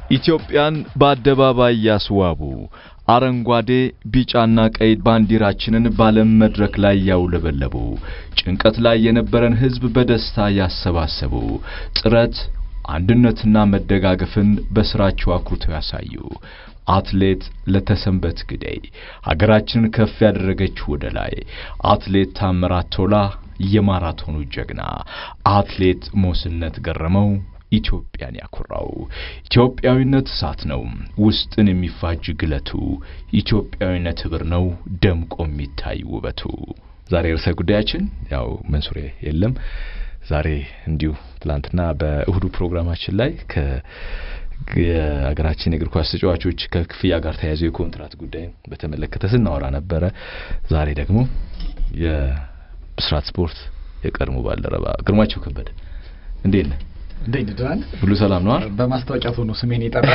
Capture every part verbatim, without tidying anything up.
ኢትዮጵያን በአደባባይ ያስዋቡ አረንጓዴ ቢጫና ቀይ ባንዲራችንን ባለም መድረክ ላይ ያውለበለቡ ጭንቀት ላይ የነበረን ህዝብ በደስታ ያሰባሰቡ ጥረት አንድነትና መደጋገፍን በስራቸው አኩርተው ያሳዩ አትሌት ለተሰንበት ግደይ ሀገራችንን ከፍ ያደረገች ወደ ላይ አትሌት ታምራት ቶላ የማራቶኑ ጀግና አትሌት ሞስነት ገረመው ኢትዮጵያን ያኮራው ኢትዮጵያዊነት ሳት ነው ውስጥን የሚፋጅ ግለቱ ኢትዮጵያዊነት ህብር ነው ደምቆ የሚታይ ውበቱ ዛሬ ርዕሰ ጉዳያችን ያው መንሱሬ የለም ዛሬ እንዲሁ ትላንትና በእሁዱ ፕሮግራማችን ላይ ከ የሀገራችን እግር ኳስ ተጫዋቾች ከክፍያ ጋር ተያይዞ የኮንትራት ጉዳይ በተመለከተ ስናወራ ነበር ዛሬ ደግሞ የብስራት ስፖርት የቀድሞ ባልደረባ ግርማቸው ከበደ እንዴት ነህ እንዴት ደህና ሁሉ ሰላም ነው በማስታወቂያ ሆኖ ስሜን ይጠራ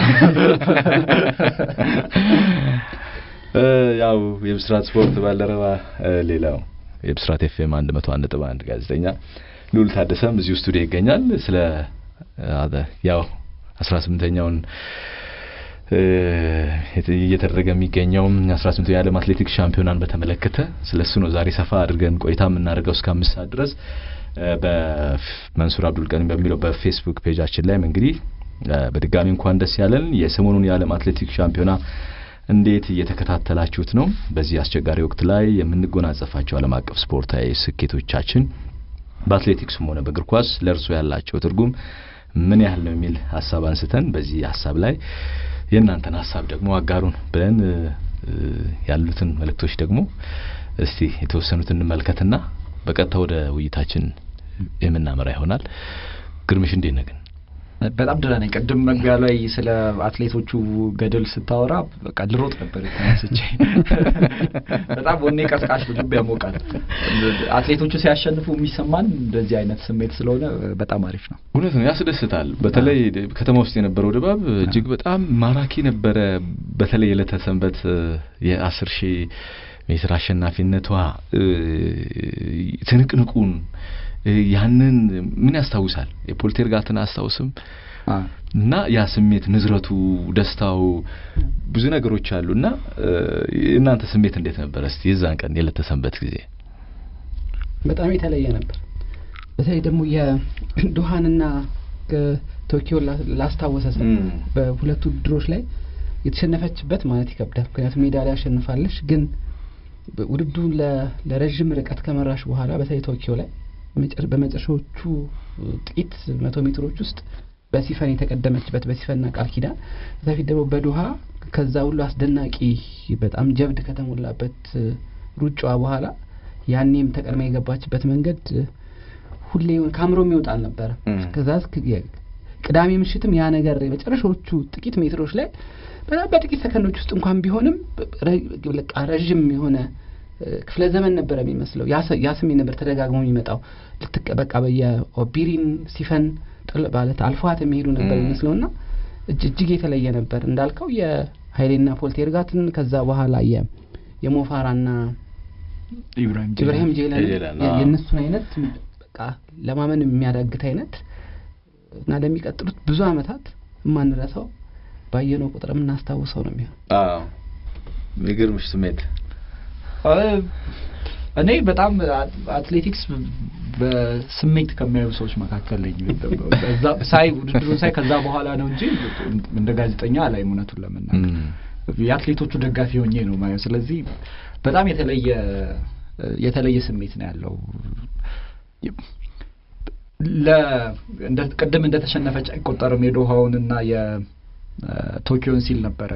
ያው የብስራት ስፖርት ባልደረባ ሌላው የብስራት ኤፍኤም አንድ መቶ አንድ ነጥብ አንድ ጋዜጠኛ ሉል ታደሰም እዚሁ ስቱዲዮ ይገኛል ስለ ያው አስራ ስምንተኛውን እየተደረገ የሚገኘው አስራ ስምንተኛው የዓለም አትሌቲክስ ሻምፒዮናን በተመለከተ ስለሱ ነው ዛሬ ሰፋ አድርገን ቆይታ የምናደርገው እስከ አምስት ሰዓት ድረስ በመንሱር አብዱል ቀኒ በሚለው በፌስቡክ ፔጃችን ላይ እንግዲህ በድጋሚ እንኳን ደስ ያለን የሰሞኑን የዓለም አትሌቲክስ ሻምፒዮና እንዴት እየተከታተላችሁት ነው በዚህ አስቸጋሪ ወቅት ላይ የምንጎናጸፋቸው ዓለም አቀፍ ስፖርታዊ ስኬቶቻችን በአትሌቲክስም ሆነ በእግር ኳስ ለርሶ ያላቸው ትርጉም ምን ያህል ነው የሚል ሐሳብ አንስተን በዚህ ሐሳብ ላይ የእናንተን ሐሳብ ደግሞ አጋሩን ብለን ያሉትን መልእክቶች ደግሞ እስቲ የተወሰኑትን እንመልከትና በቀጥታ ወደ ውይይታችን የምናመራ ይሆናል ግርምሽ እንዴት ነህ በጣም ደህና ነኝ ቀደም መግቢያ ላይ ስለ አትሌቶቹ ገደል ስታወራ በቃ ልሮጥ ነበር ተነስቼ በጣም ወኔ ቀስቃሽ ልብ ያሞቃል አትሌቶቹ ሲያሸንፉ የሚሰማን እንደዚህ አይነት ስሜት ስለሆነ በጣም አሪፍ ነው እውነት ነው ያስደስታል በተለይ ከተማ ውስጥ የነበረው ድባብ እጅግ በጣም ማራኪ ነበር በተለይ ለተሰንበት የአስር ሺህ ሜትር አሸናፊነቷ ትንቅንቁን ያንን ምን ያስታውሳል የፖልቴርጋትን አስተዋውስም እና ያ ስሜት ንዝረቱ ደስታው ብዙ ነገሮች አሉና እናንተ ስሜት እንዴት ነበር እስቲ የዛን ቀን የለተሰንበት ጊዜ በጣም የተለየ ነበር በተለይ ደግሞ የዶሃንና ቶኪዮ ላስታወሰ በሁለቱ ድሮች ላይ የተሸነፈችበት ማለት ይከብዳል ምክንያቱም ሜዳሊያ አሸንፋለች ግን ውድድሩ ለረጅም ርቀት ከመራሽ በኋላ በተለይ ቶኪዮ ላይ በመጨረሻዎቹ ጥቂት መቶ ሜትሮች ውስጥ በሲፈን የተቀደመችበት በሲፈንና ቃል ኪዳን በፊት ደግሞ በዶሃ ከዛ ሁሉ አስደናቂ በጣም ጀብድ ከተሞላበት ሩጫዋ በኋላ ያኔም ተቀድማ የገባችበት መንገድ ሁሌ ካምሮም ይወጣል ነበር ከዛ ቅዳሜ ምሽትም ያ ነገር በመጨረሻዎቹ ጥቂት ሜትሮች ላይ በጣም በጥቂት ሰከንዶች ውስጥ እንኳን ቢሆንም ለቃ ረጅም የሆነ ክፍለ ዘመን ነበር የሚመስለው ያስም ነበር ተደጋግሞ የሚመጣው ልትቀበቃ በየኦቢሪን ሲፈን ማለት አልፏት የሚሄዱ ነበር የሚመስለውና እጅግ የተለየ ነበር እንዳልከው የኃይሌና ፖልቴርጋትን ከዛ በኋላ የሞፋራና ኢብራሂም ኢብራሂም ጄላኒ የነሱን አይነት በቃ ለማመን የሚያዳግት አይነት እና ለሚቀጥሉት ብዙ አመታት ማንረሳው ባየነው ቁጥር ምናስታውሰው ነው የሚሆነው አዎ የሚገርምሽ ስሜት እኔ በጣም አትሌቲክስ በስሜት ከሚያዩ ሰዎች መካከል ነኝ በዛ ሳይ ውድድሩን ሳይ ከዛ በኋላ ነው እንጂ እንደ ጋዜጠኛ ላይ እውነቱን ለመናገር የአትሌቶቹ ደጋፊ ሆኜ ነው ማለት ስለዚህ በጣም የተለየ የተለየ ስሜት ነው ያለው ለ እንደ ቀደም እንደ ተሸነፈች አይቆጠርም የዶሃውንና የቶኪዮን ሲል ነበር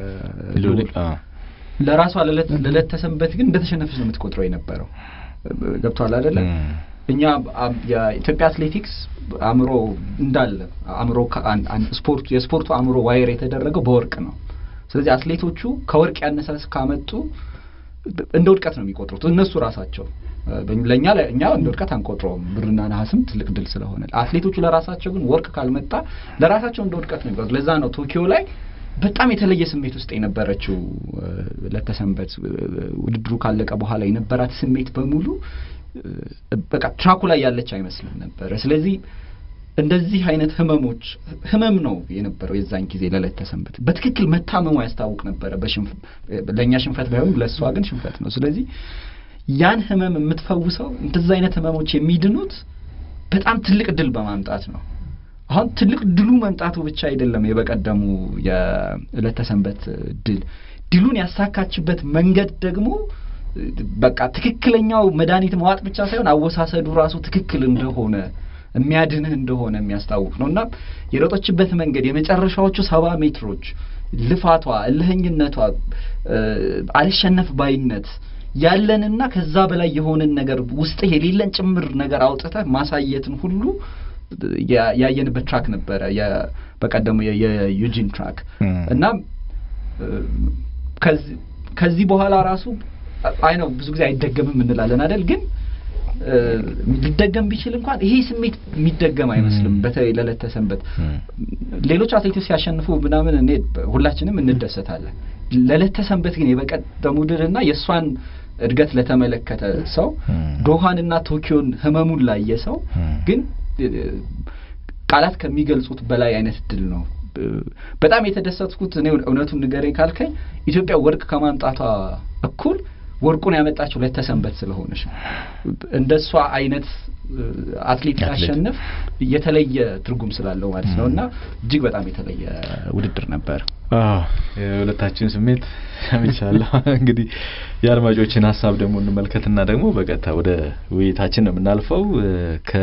ለራሷ ለለት ለለት ተሰንበት ግን እንደተሸነፈች ነው የምትቆጥረው የነበረው ገብቷል አይደለ እኛ የኢትዮጵያ አትሌቲክስ አምሮ እንዳለ አምሮ ስፖርት የስፖርቱ አምሮ ዋይር የተደረገው በወርቅ ነው ስለዚህ አትሌቶቹ ከወርቅ ያነሳስ ካመጡ እንደ ውድቀት ነው የሚቆጥሩት እነሱ ራሳቸው ለኛ ለኛ እንደ ውድቀት አንቆጥረውም ብርና ነሐስም ትልቅ ድል ስለሆነ አትሌቶቹ ለራሳቸው ግን ወርቅ ካልመጣ ለራሳቸው እንደ ውድቀት ነው የሚቆጥሩት ለዛ ነው ቶኪዮ ላይ በጣም የተለየ ስሜት ውስጥ የነበረችው ለተሰንበት ውድድሩ ካለቀ በኋላ የነበራት ስሜት በሙሉ በቃ ትራኩ ላይ ያለች አይመስልም ነበር ስለዚህ እንደዚህ አይነት ህመሞች ህመም ነው የነበረው የዛን ጊዜ ለለተ ሰንበት በትክክል መታመሙ ያስታውቅ ነበር በሽንፍ ለኛ ሽንፈት ባይሆን ለሷ ግን ሽንፈት ነው ስለዚህ ያን ህመም የምትፈውሰው እንደዛ አይነት ህመሞች የሚድኑት በጣም ትልቅ ድል በማምጣት ነው አሁን ትልቅ ድሉ መምጣቱ ብቻ አይደለም የበቀደሙ የለተ ሰንበት ድል ድሉን ያሳካችበት መንገድ ደግሞ በቃ ትክክለኛው መድኃኒት መዋጥ ብቻ ሳይሆን አወሳሰዱ ራሱ ትክክል እንደሆነ የሚያድንህ እንደሆነ የሚያስታውቅ ነውና የሮጠችበት መንገድ የመጨረሻዎቹ ሰባ ሜትሮች ልፋቷ እልህኝነቷ አልሸነፍ ባይነት ያለንና ከዛ በላይ የሆነን ነገር ውስጥ የሌለን ጭምር ነገር አውጥተህ ማሳየትን ሁሉ ያየንበት ትራክ ነበር በቀደሙ የዩጂን ትራክ እና ከዚህ ከዚህ በኋላ ራሱ አይ ነው ብዙ ጊዜ አይደገምም እንላለን አይደል ግን ሊደገም ቢችል እንኳን ይሄ ስሜት የሚደገም አይመስልም በተለይ ለለተ ሰንበት ሌሎች አትሌቶች ሲያሸንፉ ምናምን እኔ ሁላችንም እንደሰታለን ለለተ ሰንበት ግን የበቀደሙ ድልና የሷን እድገት ለተመለከተ ሰው ዶሃንና ቶኪዮን ህመሙን ላይ የሰው ግን ቃላት ከሚገልጹት በላይ አይነት ድል ነው በጣም የተደሰትኩት እኔ እውነቱን ንገረኝ ካልከኝ ኢትዮጵያ ወርቅ ከማምጣቷ እኩል ወርቁን ያመጣችው ለለተ ሰንበት ስለሆነች እንደሷ አይነት አትሌት ያሸንፍ የተለየ ትርጉም ስላለው ማለት ነውና እጅግ በጣም የተለየ ውድድር ነበር አዎ የሁለታችን ስሜት ሰምቻለሁ እንግዲህ የአድማጮችን ሐሳብ ደግሞ እንመልከትና ደግሞ በቀጥታ ወደ ውይይታችን ነው የምናልፈው ከ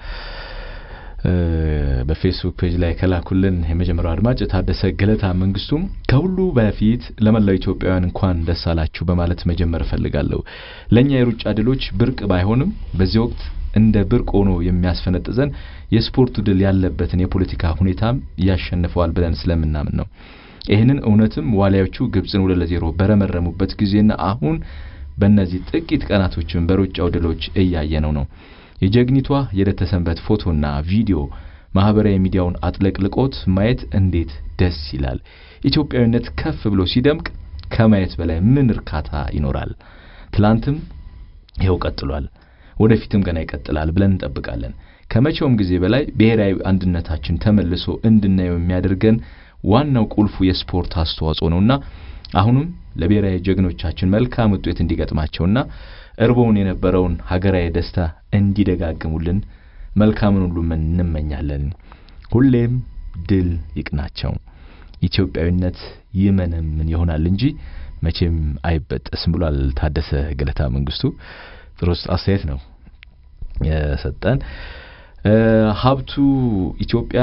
በፌስቡክ ፔጅ ላይ ከላኩልን የመጀመሪያው አድማጭ ታደሰ ገለታ መንግስቱም ከሁሉ በፊት ለመላው ኢትዮጵያውያን እንኳን ደስ አላችሁ በማለት መጀመር ፈልጋለሁ ለኛ የሩጫ ድሎች ብርቅ ባይሆንም በዚህ ወቅት እንደ ብርቅ ሆኖ የሚያስፈነጥዘን የስፖርቱ ድል ያለበትን የፖለቲካ ሁኔታም ያሸንፈዋል ብለን ስለምናምን ነው ይሄንን እውነትም ዋሊያዎቹ ግብጽን ሁለት ለዜሮ በረመረሙበት ጊዜና አሁን በእነዚህ ጥቂት ቀናቶችን በሩጫው ድሎች እያየነው ነው የጀግኒቷ የለተ ሰንበት ፎቶና ቪዲዮ ማህበራዊ ሚዲያውን አጥለቅልቆት ማየት እንዴት ደስ ይላል ኢትዮጵያዊነት ከፍ ብሎ ሲደምቅ ከማየት በላይ ምን እርካታ ይኖራል ትላንትም ይኸው ቀጥሏል ወደፊትም ገና ይቀጥላል ብለን እንጠብቃለን ከመቼውም ጊዜ በላይ ብሔራዊ አንድነታችን ተመልሶ እንድናየው የሚያደርገን ዋናው ቁልፉ የስፖርት አስተዋጽኦ ነውና አሁንም ለብሔራዊ ጀግኖቻችን መልካም ውጤት እንዲገጥማቸውና እርቦውን የነበረውን ሀገራዊ ደስታ እንዲደጋግሙልን መልካምን ሁሉ እንመኛለን ሁሌም ድል ይቅናቸው ኢትዮጵያዊነት ይመነምን ይሆናል እንጂ መቼም አይበጠስም ብሏል ታደሰ ገለታ መንግስቱ ጥሩ አስተያየት ነው የሰጠን ሀብቱ ኢትዮጵያ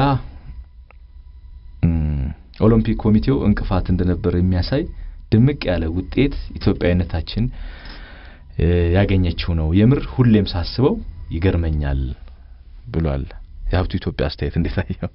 ኦሎምፒክ ኮሚቴው እንቅፋት እንደነበር የሚያሳይ ድምቅ ያለ ውጤት ኢትዮጵያዊነታችን ያገኘችው ነው የምር ሁሌም ሳስበው ይገርመኛል ብሏል የሀብቱ ኢትዮጵያ አስተያየት እንዴት አየው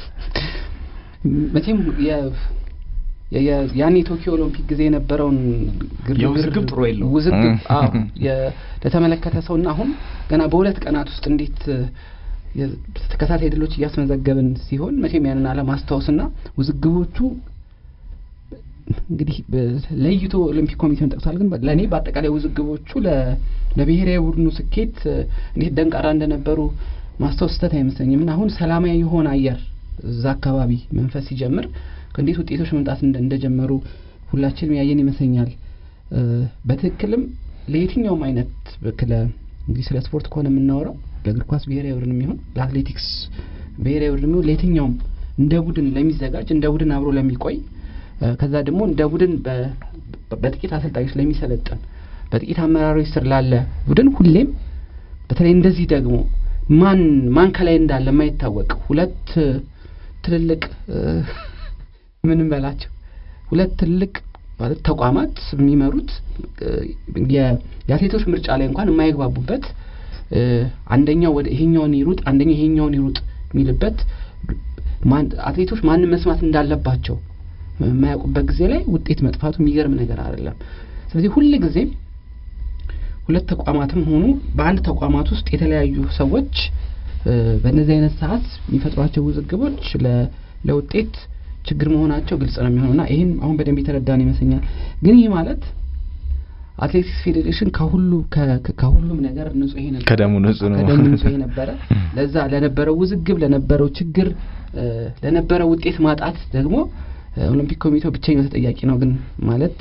መቼም ያ ያኔ ቶኪዮ ኦሎምፒክ ጊዜ የነበረውን ግርግር ጥሩ የለው ውዝግብ አዎ ለተመለከተ ሰውና አሁን ገና በሁለት ቀናት ውስጥ እንዴት ተከታታይ ድሎች ያስመዘገብን ሲሆን መቼም ያንን አለማስተዋወስና ውዝግቦቹ እንግዲህ ለይቶ ኦሎምፒክ ኮሚቴውን ጠቅሷል ግን ለኔ በአጠቃላይ ውዝግቦቹ ለብሔራዊ ቡድኑ ስኬት እንዴት ደንቃራ እንደነበሩ ማስተዋወስ ተታ አይመስለኝም እና አሁን ሰላማዊ የሆነ አየር እዛ አካባቢ መንፈስ ሲጀምር እንዴት ውጤቶች መምጣት እንደጀመሩ ሁላችንም ያየን ይመስለኛል በትክክልም ለየትኛውም አይነት በክለ እንግዲህ ስለ ስፖርት ከሆነ የምናወራው ለእግር ኳስ ብሔራዊ ቡድንም ይሁን ለአትሌቲክስ ብሔራዊ ቡድንም ይሁን ለየትኛውም እንደ ቡድን ለሚዘጋጅ እንደ ቡድን አብሮ ለሚቆይ ከዛ ደግሞ እንደ ቡድን በጥቂት አሰልጣኞች ለሚሰለጥን በጥቂት አመራሮች ስር ላለ ቡድን ሁሌም በተለይ እንደዚህ ደግሞ ማን ማን ከላይ እንዳለ ማይታወቅ ሁለት ትልልቅ ምን እንበላቸው ሁለት ትልልቅ ማለት ተቋማት የሚመሩት የአትሌቶች ምርጫ ላይ እንኳን የማይግባቡበት አንደኛው ወደ ይሄኛውን ይሩጥ አንደኛው ይሄኛውን ይሩጥ የሚልበት ማን አትሌቶች ማን መስማት እንዳለባቸው የማያውቁበት ጊዜ ላይ ውጤት መጥፋቱ የሚገርም ነገር አይደለም ስለዚህ ሁሉ ጊዜ ሁለት ተቋማትም ሆኑ በአንድ ተቋማት ውስጥ የተለያዩ ሰዎች በእነዚህ አይነት ሰዓት የሚፈጥሯቸው ውዝግቦች ለውጤት ችግር መሆናቸው ግልጽ ነው የሚሆነውና ይሄን አሁን በደንብ የተረዳን ይመስኛል ግን ይሄ ማለት አትሌቲክስ ፌዴሬሽን ከሁሉ ከሁሉም ነገር ንጹህ ነበር ከደሙ ንጹህ ነው ከደሙ ንጹህ ነበር ለዛ ለነበረው ውዝግብ ለነበረው ችግር ለነበረው ውጤት ማጣት ደግሞ ኦሎምፒክ ኮሚቴው ብቻኛው ተጠያቂ ነው ግን ማለት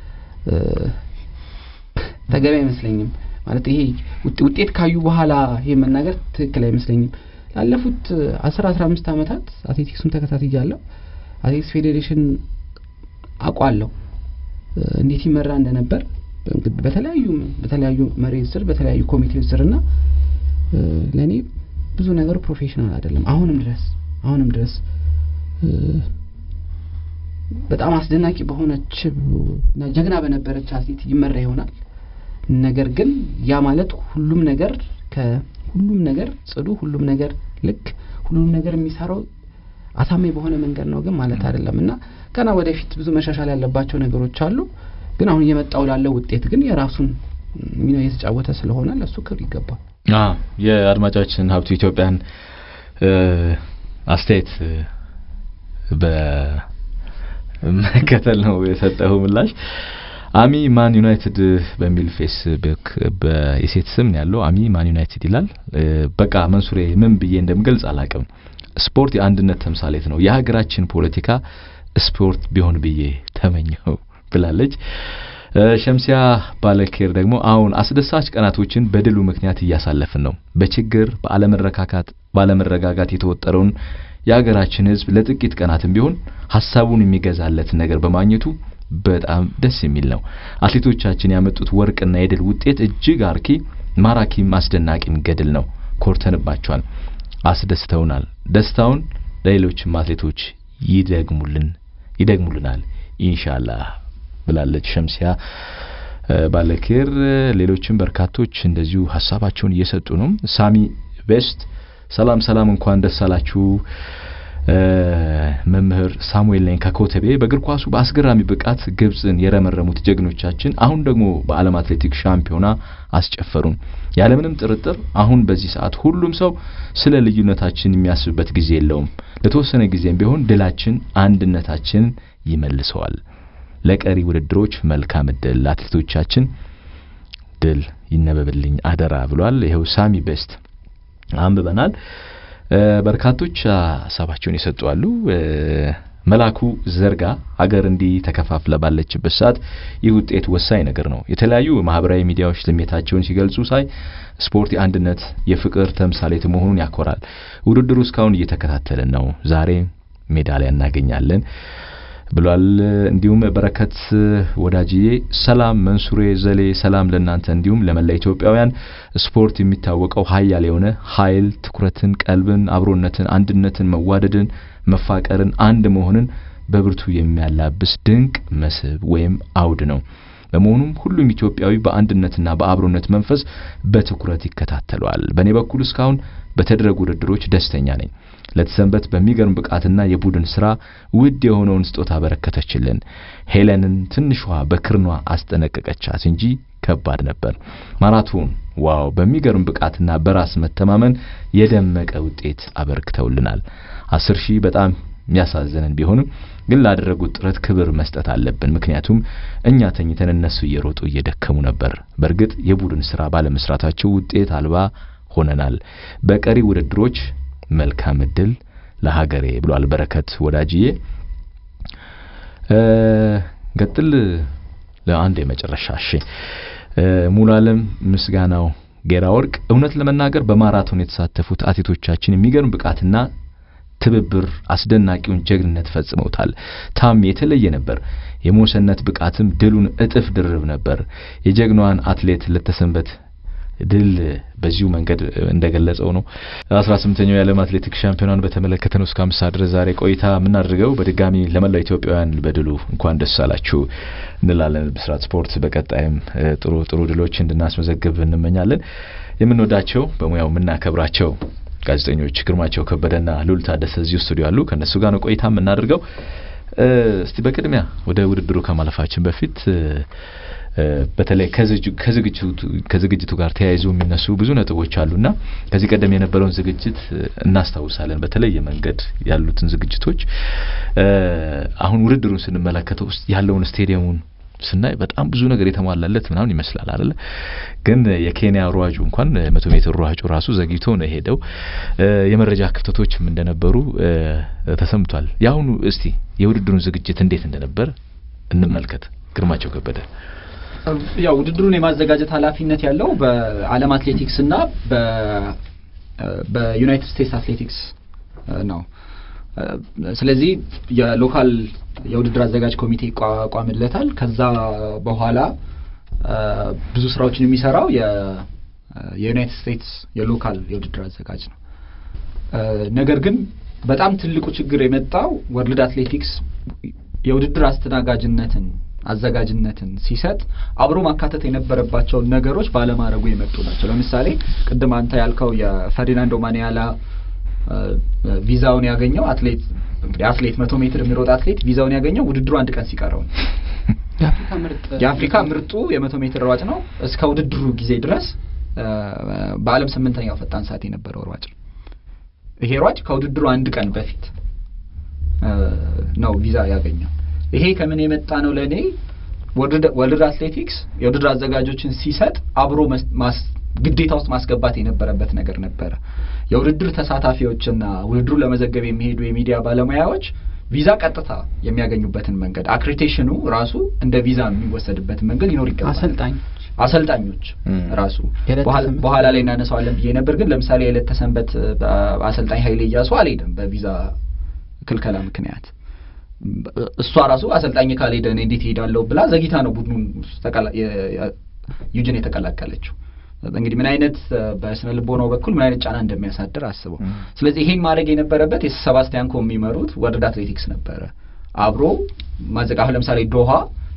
ተገቢ አይመስለኝም ማለት ይሄ ውጤት ካዩ በኋላ ይሄ መናገር ትክክል አይመስለኝም ላለፉት አስር አስራ አምስት አመታት አትሌቲክሱን ተከታትያለሁ አትሌቲክስ ፌዴሬሽን አቋለው እንዴት ይመራ እንደነበር በተለያዩ በተለያዩ መሪዎች ስር በተለያዩ ኮሚቴዎች ስርና ለኔ ብዙ ነገር ፕሮፌሽናል አይደለም አሁንም ድረስ አሁንም ድረስ በጣም አስደናቂ በሆነች እና ጀግና በነበረች አትሌት ይመራ ይሆናል ነገር ግን ያ ማለት ሁሉም ነገር ከሁሉም ነገር ጽዱ ሁሉም ነገር ልክ ሁሉም ነገር የሚሰራው አሳማኝ በሆነ መንገድ ነው ግን ማለት አይደለምና ከና ወደፊት ብዙ መሻሻል ያለባቸው ነገሮች አሉ ግን አሁን የመጣው ላለው ውጤት ግን የራሱን ሚና እየተጫወተ ስለሆነ ለሱ ክብር ይገባል አ የአድማጫችን ሀብቱ ኢትዮጵያን አስተያየት በመከተል ነው የሰጠው ምላሽ አሚ ማን ዩናይትድ በሚል ፌስቡክ በኢሴት ስም ያለው አሚ ማን ዩናይትድ ይላል በቃ መንሱሬ ምን ብዬ እንደምገልጽ አላቀም ስፖርት የአንድነት ተምሳሌት ነው የሀገራችን ፖለቲካ ስፖርት ቢሆን ብዬ ተመኘው ብላለች ሸምሲያ ባለከር ደግሞ አሁን አስደሳች ቀናቶችን በድሉ ምክንያት እያሳለፍን ነው በችግር ባለመረካካት ባለመረጋጋት የተወጠረውን የሀገራችን ህዝብ ለጥቂት ቀናትም ቢሆን ሐሳቡን የሚገዛለት ነገር በማግኘቱ በጣም ደስ የሚል ነው አትሌቶቻችን ያመጡት ወርቅና የድል ውጤት እጅግ አርኪ ማራኪም አስደናቂም ገድል ነው ኮርተንባቸዋል አስደስተውናል ደስታውን ለሌሎችም አትሌቶች ይደግሙልን ይደግሙልናል ኢንሻአላህ ብላለች ሸምሲያ ባለከር ሌሎችም በርካቶች እንደዚሁ ሐሳባቸውን እየሰጡ ነው ሳሚ ቤስት ሰላም ሰላም እንኳን ደስ አላችሁ መምህር ሳሙኤል ነኝ ከኮተቤ በእግር ኳሱ በአስገራሚ ብቃት ግብጽን የረመረሙት ጀግኖቻችን አሁን ደግሞ በዓለም አትሌቲክስ ሻምፒዮና አስጨፈሩን ያለምንም ጥርጥር አሁን በዚህ ሰዓት ሁሉም ሰው ስለ ልዩነታችን የሚያስብበት ጊዜ የለውም ለተወሰነ ጊዜም ቢሆን ድላችን አንድነታችን ይመልሰዋል ለቀሪ ውድድሮች መልካም ዕድል አትሌቶቻችን ድል ይነበብልኝ አደራ ብሏል ይሄው ሳሚ ቤስት አንብበናል በርካቶች ሐሳባቸውን ይሰጣሉ መላኩ ዘርጋ ሀገር እንዲ ተከፋፍለ ባለችበት ሰዓት ይህ ውጤት ወሳኝ ነገር ነው የተለያዩ ማህበራዊ ሚዲያዎች ለሚታቸውን ሲገልጹ ሳይ ስፖርት የአንድነት የፍቅር ተምሳሌት መሆኑን ያኮራል ውድድሩ እስካሁን እየተከታተለን ነው ዛሬ ሜዳሊያ እናገኛለን ብሏል እንዲሁም በረከት ወዳጂዬ ሰላም መንሱሬ ዘሌ ሰላም ለናንተ እንዲሁም ለመላ ኢትዮጵያውያን ስፖርት የሚታወቀው ኃያል የሆነ ኃይል ትኩረትን ቀልብን አብሮነትን አንድነትን መዋደድን መፋቀርን አንድ መሆንን በብርቱ የሚያላብስ ድንቅ መስህብ ወይም አውድ ነው በመሆኑም ሁሉም ኢትዮጵያዊ በአንድነትና በአብሮነት መንፈስ በትኩረት ይከታተላል በኔ በኩል እስካሁን በተደረጉ ውድድሮች ደስተኛ ነኝ ለተሰንበት በሚገርም ብቃትና የቡድን ስራ ውድ የሆነውን ስጦታ በረከተችልን ሄለንን ትንሿ በክርኗ አስጠነቀቀቻት እንጂ ከባድ ነበር ማራቶን ዋው በሚገርም ብቃትና በራስ መተማመን የደመቀ ውጤት አበርክተውልናል አስር ሺህ በጣም የሚያሳዝነን ቢሆንም ግን ላደረጉት ጥረት ክብር መስጠት አለብን ምክንያቱም እኛ ተኝተን እነሱ እየሮጡ እየደከሙ ነበር በርግጥ የቡድን ስራ ባለመስራታቸው ውጤት አልባ ሆነናል በቀሪ ውድድሮች መልካም ዕድል ለሀገሬ ብሏል በረከት ወዳጂዬ ገጥል ለአንድ የመጨረሻሽ ሙሉዓለም ምስጋናው ጌራ ወርቅ እውነት ለመናገር በማራቶን የተሳተፉት አትሌቶቻችን የሚገርም ብቃትና ትብብር አስደናቂውን ጀግንነት ፈጽመውታል ታም የተለየ ነበር የሞሰነት ብቃትም ድሉን እጥፍ ድርብ ነበር የጀግናዋን አትሌት ለተሰንበት ድል በዚሁ መንገድ እንደገለጸው ነው አስራ ስምንተኛው የዓለም አትሌቲክስ ሻምፒዮናን በተመለከተ ነው እስከ አምሳ ድረስ ዛሬ ቆይታ ምናደርገው በድጋሚ ለመላው ኢትዮጵያውያን በድሉ እንኳን ደስ አላችሁ እንላለን ብስራት ስፖርት በቀጣይም ጥሩ ጥሩ ድሎች እንድናስመዘግብ እንመኛለን የምንወዳቸው በሙያው ምናከብራቸው ጋዜጠኞች ግርማቸው ከበደና ሉል ታደሰ እዚሁ ስቱዲዮ አሉ ከነሱ ጋር ነው ቆይታ ምናደርገው እስቲ በቅድሚያ ወደ ውድድሩ ከማለፋችን በፊት በተለይ ከዝግጅቱ ከዝግጅቱ ጋር ተያይዞ የሚነሱ ብዙ ነጥቦች አሉና ከዚህ ቀደም የነበረውን ዝግጅት እናስታውሳለን በተለይ የመንገድ ያሉትን ዝግጅቶች አሁን ውድድሩን ስንመለከተው ያለውን ስቴዲየሙን ስናይ በጣም ብዙ ነገር የተሟላለት ምናምን ይመስላል አይደል? ግን የኬንያ ሯጩ እንኳን መቶ ሜትር ሯጩ ራሱ ዘግይቶ ነው ሄደው የመረጃ ክፍተቶችም እንደነበሩ ተሰምቷል። ያሁኑ እስቲ የውድድሩን ዝግጅት እንዴት እንደነበር እንመልከት። ግርማቸው ከበደ ያው ውድድሩን የማዘጋጀት ኃላፊነት ያለው በዓለም አትሌቲክስ እና በ በዩናይትድ ስቴትስ አትሌቲክስ ነው። ስለዚህ የሎካል የውድድር አዘጋጅ ኮሚቴ ይቋቋምለታል። ከዛ በኋላ ብዙ ስራዎችን የሚሰራው የዩናይትድ ስቴትስ የሎካል የውድድር አዘጋጅ ነው። ነገር ግን በጣም ትልቁ ችግር የመጣው ወርልድ አትሌቲክስ የውድድር አስተናጋጅነትን አዘጋጅነትን ሲሰጥ አብሮ ማካተት የነበረባቸው ነገሮች ባለማረጉ የመጡ ናቸው። ለምሳሌ ቅድም አንተ ያልከው የፈርዲናንዶ ማኒያላ ቪዛውን ያገኘው አትሌት እንግዲህ አትሌት መቶ ሜትር የሚሮጥ አትሌት ቪዛውን ያገኘው ውድድሩ አንድ ቀን ሲቀረው ነው። የአፍሪካ ምርጥ የአፍሪካ ምርጡ የመቶ ሜትር ሯጭ ነው። እስከ ውድድሩ ጊዜ ድረስ በዓለም ስምንተኛው ፈጣን ሰዓት የነበረው ሯጭ ነው። ይሄ ሯጭ ከውድድሩ አንድ ቀን በፊት ነው ቪዛ ያገኘው። ይሄ ከምን የመጣ ነው? ለኔ ወርልድ አትሌቲክስ የውድድር አዘጋጆችን ሲሰጥ አብሮ ማስ ግዴታ ውስጥ ማስገባት የነበረበት ነገር ነበረ። የውድድር ተሳታፊዎችና ውድድሩ ለመዘገብ የሚሄዱ የሚዲያ ባለሙያዎች ቪዛ ቀጥታ የሚያገኙበትን መንገድ አክሬዲቴሽኑ ራሱ እንደ ቪዛ የሚወሰድበት መንገድ ሊኖር ይገባል። አሰልጣኞች አሰልጣኞች ራሱ በኋላ ላይ እናነሳዋለን ብዬ ነበር። ግን ለምሳሌ የዕለት ተሰንበት አሰልጣኝ ኃይሌ ኢያሱ አልሄደም በቪዛ ክልከላ ምክንያት። እሷ ራሱ አሰልጣኝ ካልሄደ እኔ እንዴት ሄዳለሁ ብላ ዘግይታ ነው ቡድኑን ተቀላ ዩጂን የተቀላቀለችው። እንግዲህ ምን አይነት በስነ ልቦናው በኩል ምን አይነት ጫና እንደሚያሳድር አስበው። ስለዚህ ይሄን ማድረግ የነበረበት የሰባስቲያን ኮ የሚመሩት ወርልድ አትሌቲክስ ነበረ። አብሮ ማዘጋሁ ለምሳሌ ዶሃ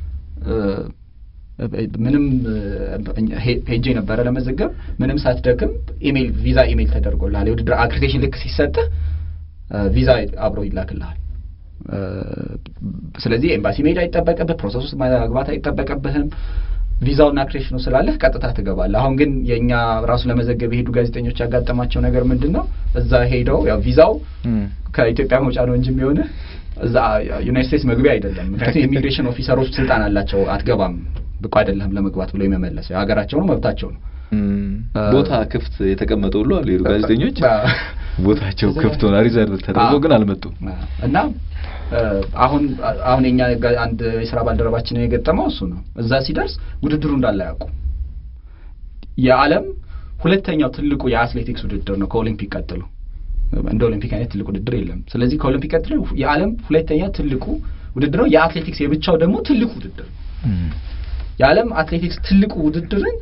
ምንም ሄጄ ነበረ ለመዘገብ ምንም ሳትደክም ኢሜል ቪዛ ኢሜል ተደርጎልሃል። የውድድር አክሬዲቴሽን ልክ ሲሰጥ ቪዛ አብሮ ይላክልሃል። ስለዚህ ኤምባሲ መሄድ አይጠበቅብህ፣ ፕሮሰስ ውስጥ ማግባት አይጠበቅብህም። ቪዛውና አክሬዲቴሽኑ ስላለህ ቀጥታ ትገባለህ። አሁን ግን የኛ ራሱ ለመዘገብ የሄዱ ጋዜጠኞች ያጋጠማቸው ነገር ምንድነው? እዛ ሄደው ያው ቪዛው ከኢትዮጵያ መውጫ ነው እንጂ የሚሆነው እዛ ዩናይትድ ስቴትስ መግቢያ አይደለም። ምክንያቱም ኢሚግሬሽን ኦፊሰሮች ስልጣን አላቸው። አትገባም ብቁ አይደለም ለመግባት ብሎ የመመለስ ሀገራቸው ነው መብታቸው ነው። ቦታ ክፍት የተቀመጠው ሁሉ አሉ ጋዜጠኞች ቦታቸው ክፍት ሆነ ሪዘርቭ ተደርጎ ግን አልመጡም። እና አሁን አሁን የኛ አንድ የሥራ ባልደረባችን የገጠመው እሱ ነው። እዛ ሲደርስ ውድድሩ እንዳለ ያውቁ የዓለም ሁለተኛው ትልቁ የአትሌቲክስ ውድድር ነው ከኦሊምፒክ ቀጥሎ። እንደ ኦሊምፒክ አይነት ትልቁ ውድድር የለም። ስለዚህ ከኦሊምፒክ ቀጥሎ የዓለም ሁለተኛ ትልቁ ውድድር ነው። የአትሌቲክስ የብቻው ደግሞ ትልቁ ውድድር የዓለም አትሌቲክስ ትልቁ ውድድርን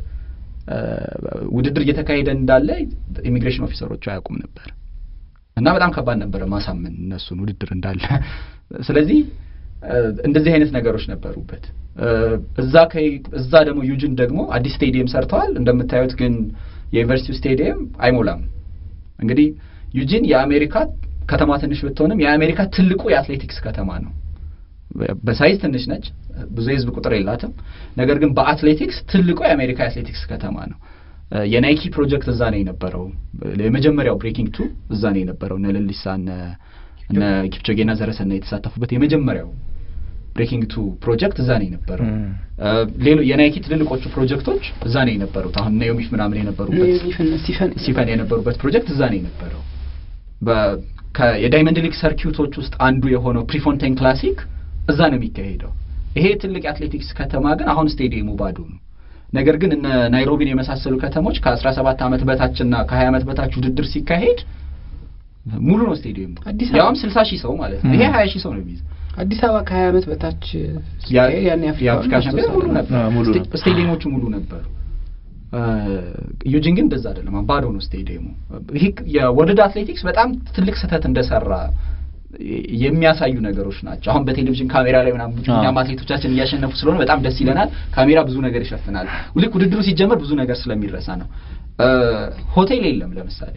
ውድድር እየተካሄደ እንዳለ ኢሚግሬሽን ኦፊሰሮቹ አያውቁም ነበር እና በጣም ከባድ ነበር ማሳመን እነሱን ውድድር እንዳለ። ስለዚህ እንደዚህ አይነት ነገሮች ነበሩበት። እዛ ከይ እዛ ደግሞ ዩጂን ደግሞ አዲስ ስቴዲየም ሰርተዋል እንደምታዩት። ግን የዩኒቨርሲቲው ስቴዲየም አይሞላም። እንግዲህ ዩጂን የአሜሪካ ከተማ ትንሽ ብትሆንም የአሜሪካ ትልቁ የአትሌቲክስ ከተማ ነው። በሳይዝ ትንሽ ነች፣ ብዙ የህዝብ ቁጥር የላትም። ነገር ግን በአትሌቲክስ ትልቁ የአሜሪካ የአትሌቲክስ ከተማ ነው። የናይኪ ፕሮጀክት እዛ ነው የነበረው። የመጀመሪያው ብሬኪንግ ቱ እዛ ነው የነበረው። እነ ለሊሳ እነ ኪፕቾጌና ዘረሰና የተሳተፉበት የመጀመሪያው ብሬኪንግ ቱ ፕሮጀክት እዛ ነው የነበረው። ሌሎች የናይኪ ትልልቆቹ ፕሮጀክቶች እዛ ነው የነበሩት። አሁን ኔዮሚፍ ምናምን የነበሩበት ስቲፈን ስቲፈን የነበሩበት ፕሮጀክት እዛ ነው የነበረው። የዳይመንድ ሊግ ሰርኪዩቶች ውስጥ አንዱ የሆነው ፕሪፎንቴን ክላሲክ እዛ ነው የሚካሄደው። ይሄ ትልቅ የአትሌቲክስ ከተማ ግን አሁን ስቴዲየሙ ባዶ ነው። ነገር ግን እነ ናይሮቢን የመሳሰሉ ከተሞች ከአስራ ሰባት አመት በታችና ከሀያ አመት በታች ውድድር ሲካሄድ ሙሉ ነው ስቴዲየሙ። ያውም ስልሳ ሺህ ሰው ማለት ነው። ይሄ ሀያ ሺህ ሰው ነው የሚይዝ። አዲስ አበባ ከሀያ አመት በታች ያን የአፍሪካ ሻምፒዮን ሙሉ ነበር። ስቴዲየሞቹ ሙሉ ነበሩ። ዩጂን ግን እንደዛ አይደለም፣ ባዶ ነው ስቴዲየሙ። ይሄ የወርልድ አትሌቲክስ በጣም ትልቅ ስህተት እንደሰራ የሚያሳዩ ነገሮች ናቸው። አሁን በቴሌቪዥን ካሜራ ላይ ምናምን እኛም አትሌቶቻችን እያሸነፉ ስለሆነ በጣም ደስ ይለናል። ካሜራ ብዙ ነገር ይሸፍናል። ልክ ውድድሩ ሲጀመር ብዙ ነገር ስለሚረሳ ነው። ሆቴል የለም ለምሳሌ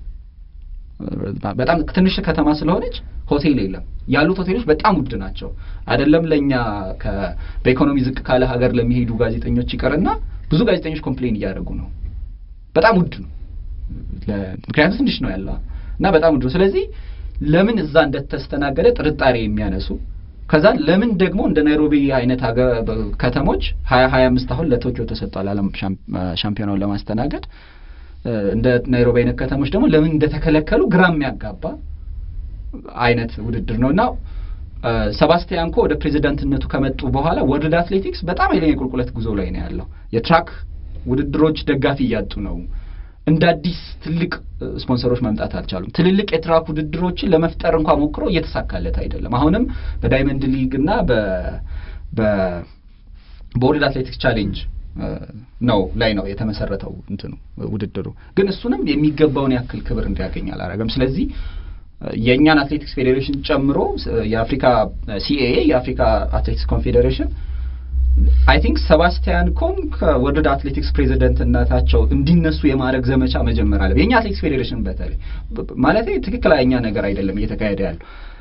በጣም ትንሽ ከተማ ስለሆነች ሆቴል የለም። ያሉት ሆቴሎች በጣም ውድ ናቸው። አይደለም ለኛ በኢኮኖሚ ዝቅ ካለ ሀገር ለሚሄዱ ጋዜጠኞች ይቀርና ብዙ ጋዜጠኞች ኮምፕሌን እያደረጉ ነው። በጣም ውድ ነው። ምክንያቱም ትንሽ ነው ያለው እና በጣም ውድ ነው። ስለዚህ ለምን እዛ እንደተስተናገደ ጥርጣሬ የሚያነሱ ከዛ ለምን ደግሞ እንደ ናይሮቢ አይነት ከተሞች ሀያ ሀያ አምስት አሁን ለቶኪዮ ተሰጥቷል ዓለም ሻምፒዮናውን ለማስተናገድ እንደ ናይሮቢ አይነት ከተሞች ደግሞ ለምን እንደተከለከሉ ግራም ያጋባ አይነት ውድድር ነውና ሰባስቲያን ኮ ወደ ፕሬዝዳንትነቱ ከመጡ በኋላ ወርልድ አትሌቲክስ በጣም ኃይለኛ ቁልቁለት ጉዞ ላይ ነው ያለው። የትራክ ውድድሮች ደጋፊ እያጡ ነው። እንደ አዲስ ትልቅ ስፖንሰሮች መምጣት አልቻሉም። ትልልቅ የትራክ ውድድሮችን ለመፍጠር እንኳን ሞክሮ እየተሳካለት አይደለም። አሁንም በዳይመንድ ሊግ እና በ በ በወርልድ አትሌቲክስ ቻሌንጅ ነው ላይ ነው የተመሰረተው እንትኑ ውድድሩ። ግን እሱንም የሚገባውን ያክል ክብር እንዲያገኝ አላረገም። ስለዚህ የኛን አትሌቲክስ ፌዴሬሽን ጨምሮ የአፍሪካ ሲኤኤ የአፍሪካ አትሌቲክስ ኮንፌዴሬሽን አይ ቲንክ ሰባስቲያን ኮም ከወርልድ አትሌቲክስ ፕሬዝዳንትነታቸው እንዲነሱ የማድረግ ዘመቻ መጀመር አለ። የኛ አትሌቲክስ ፌዴሬሽን በተለይ ማለት ትክክለኛ ነገር አይደለም እየተካሄደ ያለው።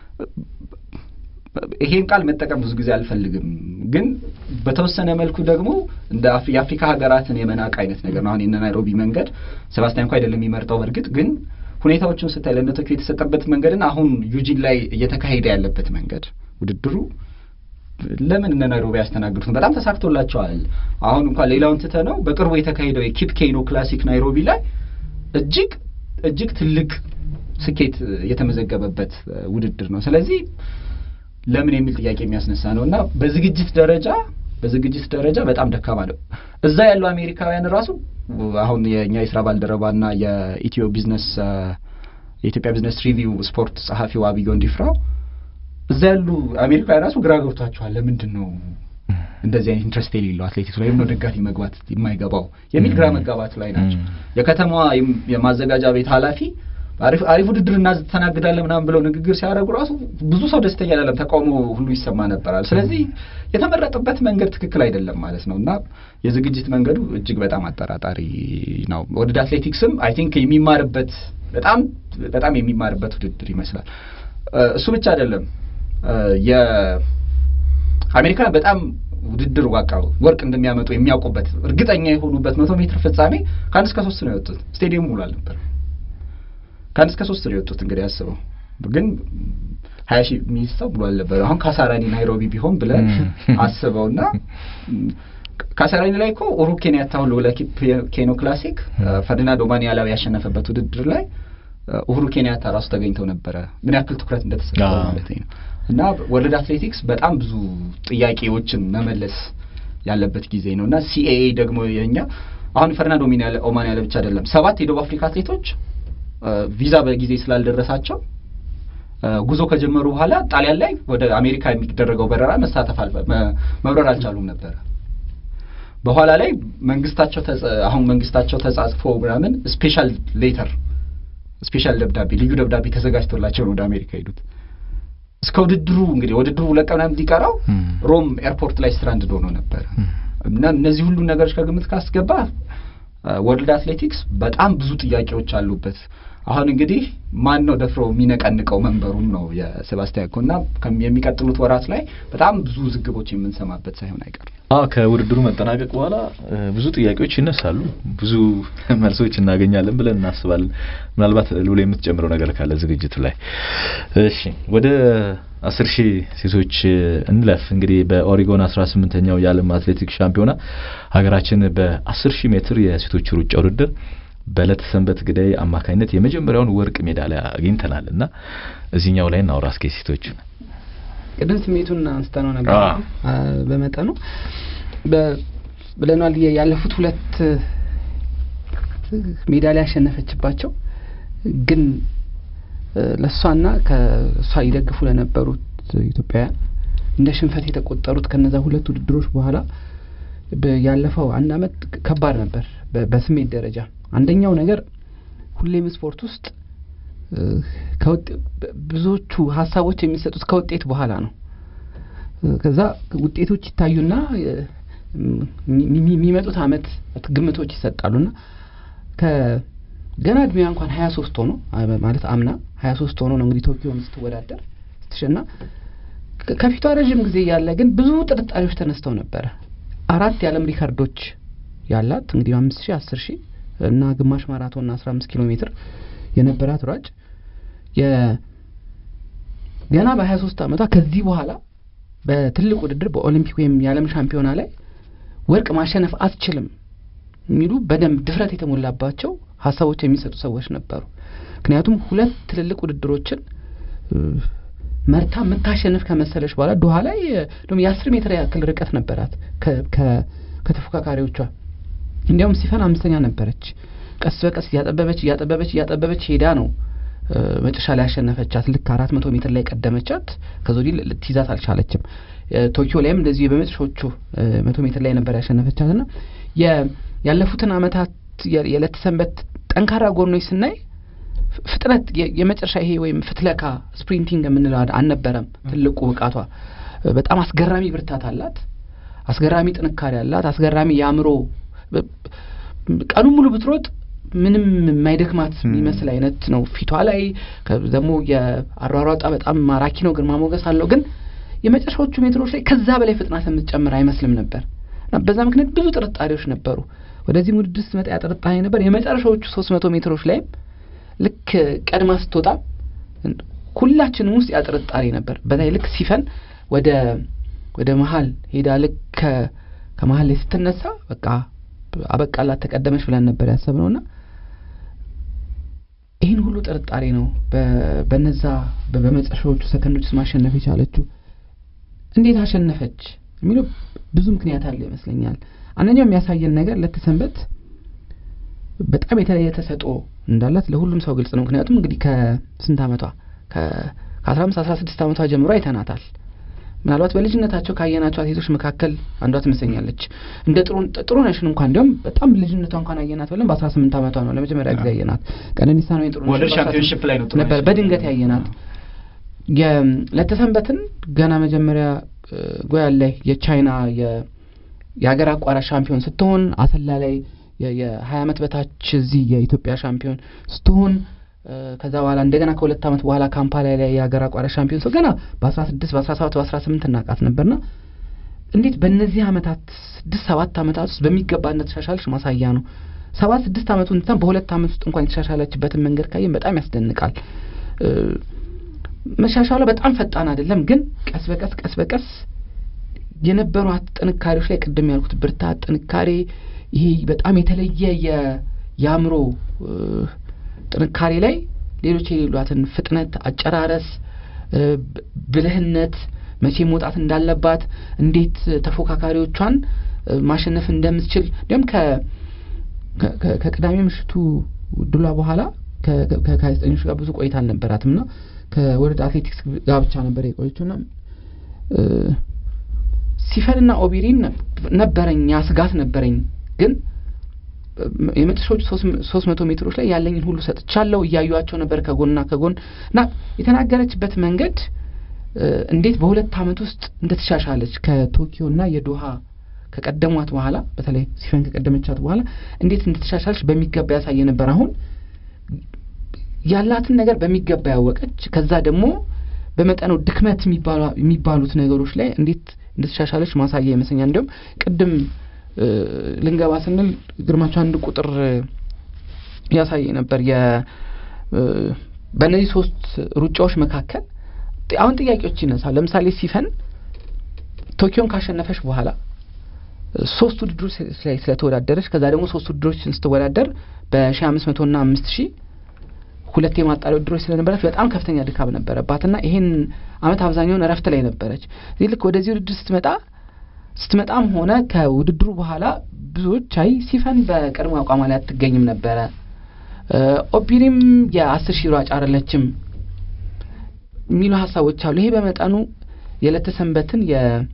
ይሄን ቃል መጠቀም ብዙ ጊዜ አልፈልግም፣ ግን በተወሰነ መልኩ ደግሞ እንደ የአፍሪካ ሀገራትን የመናቅ አይነት ነገር ነው። አሁን የነ ናይሮቢ መንገድ ሰባስቲያን ኮ አይደለም የሚመርጠው። በርግጥ ግን ሁኔታዎችን ስታይ ለነቶኪዮ የተሰጠበት መንገድና አሁን ዩጂን ላይ እየተካሄደ ያለበት መንገድ ውድድሩ ለምን እነ ናይሮቢ ያስተናግዱት በጣም ተሳክቶላቸዋል። አሁን እንኳን ሌላውን ትተነው በቅርቡ የተካሄደው የኪፕ ኬኖ ክላሲክ ናይሮቢ ላይ እጅግ እጅግ ትልቅ ስኬት የተመዘገበበት ውድድር ነው። ስለዚህ ለምን የሚል ጥያቄ የሚያስነሳ ነውና በዝግጅት ደረጃ በዝግጅት ደረጃ በጣም ደካማ ነው። እዛ ያለው አሜሪካውያን ራሱ አሁን የኛ የስራ ባልደረባና የኢትዮ ቢዝነስ የኢትዮጵያ ቢዝነስ ሪቪው ስፖርት ጸሐፊው አብዮ እንዲፍራው እዛ ያሉ አሜሪካውያን ራሱ ግራ ገብቷቸዋል። ለምንድን ነው እንደዚህ አይነት ኢንትረስት የሌለው አትሌቲክስ ላይ ነው ደጋፊ መግባት የማይገባው የሚል ግራ መጋባት ላይ ናቸው። የከተማዋ የማዘጋጃ ቤት ኃላፊ አሪፍ አሪፍ ውድድር እናስተናግዳለን ምናምን ብለው ንግግር ሲያደርጉ ራሱ ብዙ ሰው ደስተኛ አይደለም፣ ተቃውሞ ሁሉ ይሰማ ነበራል። ስለዚህ የተመረጠበት መንገድ ትክክል አይደለም ማለት ነውና የዝግጅት መንገዱ እጅግ በጣም አጠራጣሪ ነው። ወርልድ አትሌቲክስም አይ ቲንክ የሚማርበት በጣም በጣም የሚማርበት ውድድር ይመስላል። እሱ ብቻ አይደለም። የአሜሪካ በጣም ውድድር ዋቃው ወርቅ እንደሚያመጡ የሚያውቁበት እርግጠኛ የሆኑበት መቶ ሜትር ፍጻሜ ከአንድ እስከ ሶስት ነው የወጡት። ስቴዲየም ሙሉ አልነበር። ከአንድ እስከ ሶስት ነው የወጡት። እንግዲህ ያስበው ግን ሀያ ሺህ ሚስታው ብሎ አልነበር። አሁን ካሳራኒ ናይሮቢ ቢሆን ብለን አስበውና ካሳራኒ ላይ እኮ ኡሁሩ ኬንያታ ሁሉ ለኪፕ ኬኖ ክላሲክ ፈርዲናንድ ኦማኒያላ ያሸነፈበት ውድድር ላይ ኡሁሩ ኬንያታ ራሱ ተገኝተው ነበረ። ምን ያክል ትኩረት እንደተሰጠው ማለት ነው። እና ወርልድ አትሌቲክስ በጣም ብዙ ጥያቄዎችን መመለስ ያለበት ጊዜ ነውና ሲኤኤ ደግሞ የኛ አሁን ፈርዲናንድ ኦማኒያላ ብቻ አይደለም ሰባት የደቡብ አፍሪካ አትሌቶች ቪዛ በጊዜ ስላልደረሳቸው ጉዞ ከጀመሩ በኋላ ጣሊያን ላይ ወደ አሜሪካ የሚደረገው በረራ መሳተፍ መብረር አልቻሉም ነበር። በኋላ ላይ መንግስታቸው አሁን መንግስታቸው ተጻጽፎ ምናምን ስፔሻል ሌተር ስፔሻል ደብዳቤ ልዩ ደብዳቤ ተዘጋጅቶላቸው ወደ አሜሪካ ሄዱት። እስከ ውድድሩ እንግዲህ ውድድሩ ለቀናም እንዲቀራው ሮም ኤርፖርት ላይ ስትራንድ ሆኖ ነበር። እና እነዚህ ሁሉ ነገሮች ከግምት ካስገባ ወርልድ አትሌቲክስ በጣም ብዙ ጥያቄዎች አሉበት። አሁን እንግዲህ ማን ነው ደፍሮ የሚነቀንቀው መንበሩን ነው የሴባስቲያን ኮና የሚቀጥሉት ወራት ላይ በጣም ብዙ ዝግቦች የምንሰማበት ሳይሆን አይቀርም። አዎ ከውድድሩ መጠናቀቅ በኋላ ብዙ ጥያቄዎች ይነሳሉ፣ ብዙ መልሶች እናገኛለን ብለን እናስባለን። ምናልባት ሉላ የምትጨምረው ነገር ካለ ዝግጅቱ ላይ። እሺ ወደ አስር ሺህ ሴቶች እንለፍ። እንግዲህ በኦሪጎን አስራ ስምንተኛው የዓለም አትሌቲክስ ሻምፒዮና ሀገራችን በአስር ሺህ ሜትር የሴቶች ሩጫ ውድድር በዕለተ ሰንበት ግዳይ አማካኝነት የመጀመሪያውን ወርቅ ሜዳሊያ አግኝተናልና እዚህኛው ላይ እናውራ እስኪ ሴቶች። ቅድም ስሜቱን አንስተነው ነበር በመጠኑ በብለናል። ያለፉት ሁለት ሜዳሊያ ያሸነፈችባቸው ግን ለሷና ከሷ ይደግፉ ለነበሩት ኢትዮጵያውያን እንደ ሽንፈት የተቆጠሩት ከነዛ ሁለት ውድድሮች በኋላ ያለፈው አንድ አመት ከባድ ነበር በስሜት ደረጃ። አንደኛው ነገር ሁሌም ስፖርት ውስጥ ብዙዎቹ ሀሳቦች የሚሰጡት ከውጤት በኋላ ነው። ከዛ ውጤቶች ይታዩና የሚመጡት አመት ግምቶች ይሰጣሉና ከገና እድሜዋ እንኳን ሀያ ሶስት ሆኖ ማለት አምና ሀያ ሶስት ሆኖ ነው እንግዲህ ቶኪዮን ስትወዳደር ስትሸና ከፊቷ ረጅም ጊዜ ያለ ግን ብዙ ጥርጣሬዎች ተነስተው ነበር። አራት የዓለም ሪካርዶች ያላት እንግዲህ አምስት ሺህ አስር ሺህ እና ግማሽ ማራቶን አስራ አምስት ኪሎ ሜትር የነበራት ሯጭ የ ገና በ23 አመቷ ከዚህ በኋላ በትልቅ ውድድር በኦሊምፒክ ወይም የዓለም ሻምፒዮና ላይ ወርቅ ማሸነፍ አትችልም የሚሉ በደንብ ድፍረት የተሞላባቸው ሐሳቦች የሚሰጡ ሰዎች ነበሩ። ምክንያቱም ሁለት ትልልቅ ውድድሮችን መርታ የምታሸንፍ ከመሰለሽ በኋላ ዶሃ ላይ ደግሞ የአስር ሜትር ያክል ርቀት ነበራት ከተፎካካሪዎቿ። እንዲያውም ሲፈን አምስተኛ ነበረች። ቀስ በቀስ ያጠበበች ያጠበበች ያጠበበች ሄዳ ነው መጨረሻ ላይ ያሸነፈቻት። ልክ አራት መቶ ሜትር ላይ ቀደመቻት። ከዚህ ልትይዛት አልቻለችም። ቶኪዮ ላይም እንደዚህ በመጨረሻዎቹ መቶ ሜትር ላይ ነበር ያሸነፈቻትና ያለፉትን አመታት የዕለት ሰንበት ጠንካራ ጎኖች ስናይ ፍጥነት የመጨረሻ ይሄ ወይም ፍትለካ ስፕሪንቲንግ የምንለው አልነበረም። ትልቁ ብቃቷ በጣም አስገራሚ ብርታት አላት፣ አስገራሚ ጥንካሬ አላት፣ አስገራሚ ያምሮ ቀኑ ሙሉ ብትሮጥ ምንም የማይደክማት የሚመስል አይነት ነው ፊቷ ላይ። ደግሞ የአሯሯጣ በጣም ማራኪ ነው፣ ግርማ ሞገስ አለው። ግን የመጨረሻዎቹ ሜትሮች ላይ ከዛ በላይ ፍጥነት የምትጨምር አይመስልም ነበር። በዛ ምክንያት ብዙ ጥርጣሬዎች ነበሩ። ወደዚህ ውድድር ስትመጣ ያጠረጣኝ ነበር። የመጨረሻዎቹ ሶስት መቶ ሜትሮች ላይ ልክ ቀድማ ስትወጣ ሁላችንም ውስጥ ያጠረጣሪ ነበር። በላይ ልክ ሲፈን ወደ ወደ መሃል ሄዳ ልክ ከመሃል ላይ ስትነሳ በቃ አበቃላት ተቀደመች ብለን ነበር ያሰብነውና ይሄን ሁሉ ጥርጣሬ ነው በነዛ በመጨረሻዎቹ ሰከንዶች ማሸነፍ የቻለችው። እንዴት አሸነፈች የሚለው ብዙ ምክንያት አለ ይመስለኛል። አንደኛው የሚያሳየን ነገር ለተሰንበት በጣም የተለየ ተሰጥኦ እንዳላት ለሁሉም ሰው ግልጽ ነው። ምክንያቱም እንግዲህ ከስንት አመቷ ከ15 አስራ ስድስት አመቷ ጀምሮ አይተናታል። ምናልባት በልጅነታቸው ካየናቸው አትሌቶች መካከል አንዷ ትመስለኛለች። እንደ ጥሩ ጥሩ ነሽን እንኳን እንደውም በጣም ልጅነቷ እንኳን አየናት ብለን በ18 አመቷ ነው ለመጀመሪያ ጊዜ ያየናት። ቀነኒሳ ነው ጥሩ ወደ ሻምፒዮንሺፕ ላይ ነው ነበር በድንገት ያየናት። ለተሰንበትን ገና መጀመሪያ ጎያል ላይ የቻይና የሀገር አቋራጭ ሻምፒዮን ስትሆን አሰላ ላይ የ20 አመት በታች እዚህ የኢትዮጵያ ሻምፒዮን ስትሆን ከዛ በኋላ እንደገና ከሁለት አመት በኋላ ካምፓላ ላይ የሀገር አቋራጭ ሻምፒዮን ሰው ገና በ16 በ17 በ18 እናቃት ነበርና እንዴት በእነዚህ አመታት ስድስት ሰባት አመታት ውስጥ በሚገባነት ተሻሻለች ማሳያ ነው። ሰባት ስድስት አመቱን እንትን በሁለት አመት ውስጥ እንኳን የተሻሻለችበትን መንገድ ካየን በጣም ያስደንቃል። መሻሻሏ በጣም ፈጣን አይደለም፣ ግን ቀስ በቀስ ቀስ በቀስ የነበሯት ጥንካሬዎች ላይ ቅድም ያልኩት ብርታት፣ ጥንካሬ፣ ይሄ በጣም የተለየ የያምሮ ጥንካሬ ላይ ሌሎች የሌሏትን ፍጥነት፣ አጨራረስ፣ ብልህነት፣ መቼ መውጣት እንዳለባት፣ እንዴት ተፎካካሪዎቿን ማሸነፍ እንደምትችል እንዲያም ከ ከቅዳሜ ምሽቱ ድሏ በኋላ ከጋዜጠኞች ጋር ብዙ ቆይታ አልነበራትምና ከወርልድ አትሌቲክስ ጋር ብቻ ነበር የቆየችውና ሲፈንና ኦቢሪን ነበረኝ ያስጋት ነበረኝ። ግን የመጨረሻዎቹ ሶስት መቶ ሜትሮች ላይ ያለኝን ሁሉ ሰጥቻለሁ። እያዩዋቸው ነበር ከጎንና ከጎን እና የተናገረችበት መንገድ እንዴት በሁለት አመት ውስጥ እንደተሻሻለች ከቶኪዮና የዶሃ ከቀደሟት በኋላ በተለይ ሲፈን ከቀደመቻት በኋላ እንዴት እንደተሻሻለች በሚገባ ያሳየ ነበር። አሁን ያላትን ነገር በሚገባ ያወቀች፣ ከዛ ደግሞ በመጠኑ ድክመት የሚባሉት ነገሮች ላይ እንዴት እንደተሻሻለች ማሳያ ይመስለኛል። እንደውም ቅድም ልንገባ ስንል ግርማቸው አንድ ቁጥር ያሳየ ነበር የ በእነዚህ ሶስት ሩጫዎች መካከል አሁን ጥያቄዎች ይነሳሉ። ለምሳሌ ሲፈን ቶኪዮን ካሸነፈች በኋላ ሶስት ውድድሮች ላይ ስለተወዳደረች ከዛ ደግሞ ሶስት ውድድሮችን ስትወዳደር በ1500 እና አምስት ሺህ ሁለት የማጣሪያ ውድድሮች ስለነበረች በጣም ከፍተኛ ድካም ነበረባትና ይሄን አመት አብዛኛውን እረፍት ላይ ነበረች። እዚህ ልክ ወደዚህ ውድድር ስትመጣ ስትመጣም ሆነ ከውድድሩ በኋላ ብዙዎች አይ ሲፈን በቀድሞ አቋሟ ላይ አትገኝም ነበረ፣ ኦቢሪም የአስር ሺህ ሯጭ አይደለችም የሚሉ ሀሳቦች አሉ። ይሄ በመጠኑ የለተሰንበትን የድል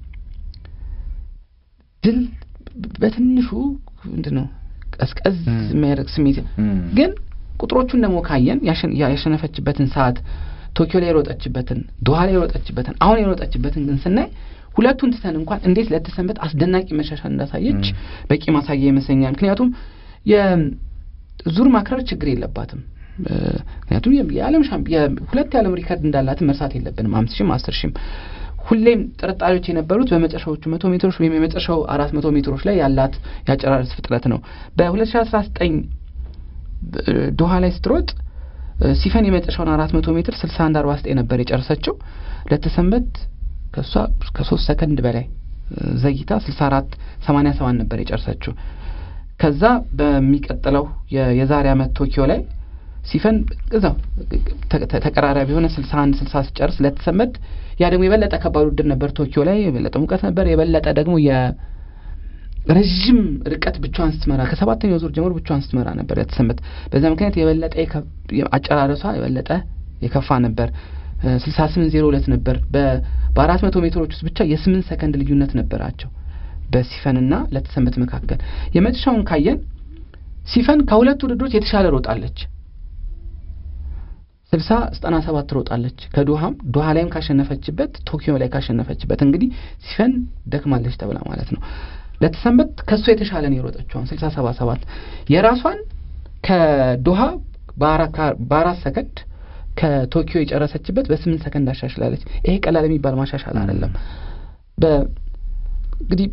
በትንሹ ምንድነው ቀዝቀዝ የሚያደርግ ስሜት ግን ቁጥሮቹን ደግሞ ካየን ያሸነፈችበትን ሰዓት ቶኪዮ ላይ የሮጠችበትን ዶሃ ላይ የሮጠችበትን አሁን የሮጠችበትን ግን ስናይ ሁለቱን ትተን እንኳን እንዴት ለተሰንበት አስደናቂ መሻሻል እንዳሳየች በቂ ማሳያ ይመስለኛል። ምክንያቱም የዙር ማክረር ችግር የለባትም። ምክንያቱም የዓለም ሻምፒዮን ሁለት የዓለም ሪከርድ እንዳላት መርሳት የለብንም። አምስት ሺህ አስር ሺህ ሁሌም ጥርጣሬዎች የነበሩት በመጨረሻዎቹ መቶ ሜትሮች ወይም የመጨረሻው አራት መቶ ሜትሮች ላይ ያላት ያጨራረስ ፍጥነት ነው። በ2019 ዶሃ ላይ ስትሮጥ ሲፈን የመጨረሻውን አራት መቶ ሜትር ስልሳ አንድ አርባ ዘጠኝ ነበር የጨረሰችው። ለተሰንበት ከሷ ከሶስት ሰከንድ በላይ ዘይታ ስልሳ አራት ሰማንያ ሰባት ነበር የጨረሰችው። ከዛ በሚቀጥለው የዛሬ አመት ቶኪዮ ላይ ሲፈን እዛው ተቀራራቢ የሆነ ስልሳ አንድ ስልሳ ሲጨርስ ለተሰመድ ያ ደግሞ የበለጠ ከባድ ውድድር ነበር። ቶኪዮ ላይ የበለጠ ሙቀት ነበር። የበለጠ ደግሞ የረጅም ርቀት ብቻዋን ስትመራ ከሰባተኛው ዙር ጀምሮ ብቻዋን ስትመራ ነበር ለተሰመድ። በዛ ምክንያት የበለጠ አጨራረሷ የበለጠ የከፋ ነበር። ስልሳ ስምንት ዜሮ ሁለት ነበር። በአራት መቶ ሜትሮች ውስጥ ብቻ የስምንት ሰከንድ ልዩነት ነበራቸው በሲፈንና ለተሰመት መካከል። የመጨረሻውን ካየን ሲፈን ከሁለቱ ውድድሮች የተሻለ ሮጣለች። ስልሳ ዘጠና ሰባት ሮጣለች። ከዶሃም ዶሃ ላይም ካሸነፈችበት ቶኪዮ ላይ ካሸነፈችበት እንግዲህ ሲፈን ደክማለች ተብላ ማለት ነው። ለተሰመት ከሱ የተሻለ ነው የሮጠችው ስልሳ ሰባ ሰባት የራሷን ከዶሃ በአራት ሰከንድ ከቶኪዮ የጨረሰችበት በስምንት ሰከንድ አሻሽላለች። ይሄ ቀላል የሚባል ማሻሻል አይደለም። በእንግዲህ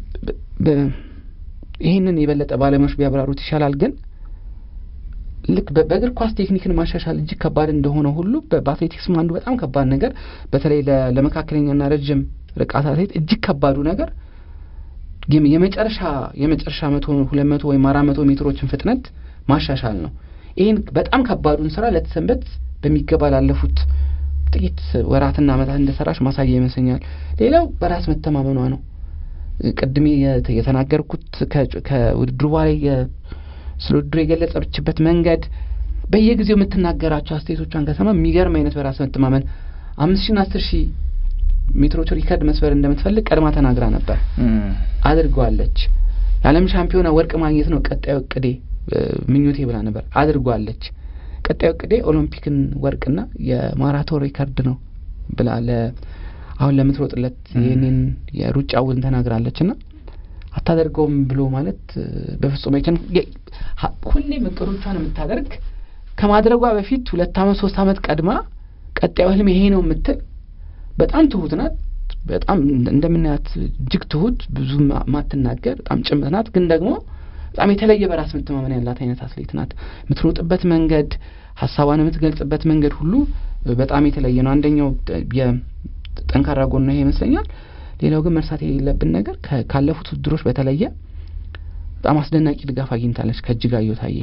ይሄንን የበለጠ ባለሙያዎች ቢያብራሩት ይሻላል። ግን ልክ በእግር ኳስ ቴክኒክን ማሻሻል እጅግ ከባድ እንደሆነ ሁሉ በአትሌቲክስ አንዱ በጣም ከባድ ነገር በተለይ ለመካከለኛና ረጅም ርቀት አትሌት እጅግ ከባዱ ነገር የመጨረሻ የመጨረሻ መቶ ሁለት መቶ ወይም አራት መቶ ሜትሮችን ፍጥነት ማሻሻል ነው። ይሄን በጣም ከባዱን ስራ ለተሰንበት በሚገባ ላለፉት ጥቂት ወራትና አመታት እንደሰራሽ ማሳያ ይመስለኛል። ሌላው በራስ መተማመኗ ነው። ቀድሜ የተናገርኩት ከውድድሩ በኋላ ስለ ውድድሩ የገለጸችበት መንገድ በየጊዜው የምትናገራቸው አስተያየቶቿን ከሰማ የሚገርም አይነት በራስ መተማመን አምስት ሺህ እና አስር ሺህ ሜትሮች ሪከርድ መስበር እንደምትፈልግ ቀድማ ተናግራ ነበር። አድርጓለች። የዓለም ሻምፒዮና ወርቅ ማግኘት ነው ቀጣዩ እቅዴ ምኞቴ ብላ ነበር። አድርጓለች። ቀጣዩ እቅዴ ኦሎምፒክን ወርቅና የማራቶን ሪከርድ ነው ብላ አሁን ለምትሮጥለት የኔን የሩጫ ውድድር ተናግራለችና አታደርገውም ብሎ ማለት በፍጹም አይቻልም። ሁሌም እቅዶቿን የምታደርግ ከማድረጓ በፊት ሁለት አመት ሶስት አመት ቀድማ ቀጣዩ ህልም ይሄ ነው የምትል በጣም ትሁት ናት። በጣም እንደምናያት እጅግ ትሁት ብዙ ማትናገር በጣም ጭምት ናት። ግን ደግሞ በጣም የተለየ በራስ መተማመን ያላት አይነት አትሌት ናት። የምትሮጥበት መንገድ ሐሳቧን የምትገልጽበት መንገድ ሁሉ በጣም የተለየ ነው። አንደኛው የጠንካራ ጎን ነው ይሄ ይመስለኛል። ሌላው ግን መርሳት የሌለብን ነገር ካለፉት ውድድሮች በተለየ በጣም አስደናቂ ድጋፍ አግኝታለች ከእጅጋየሁ ታዬ።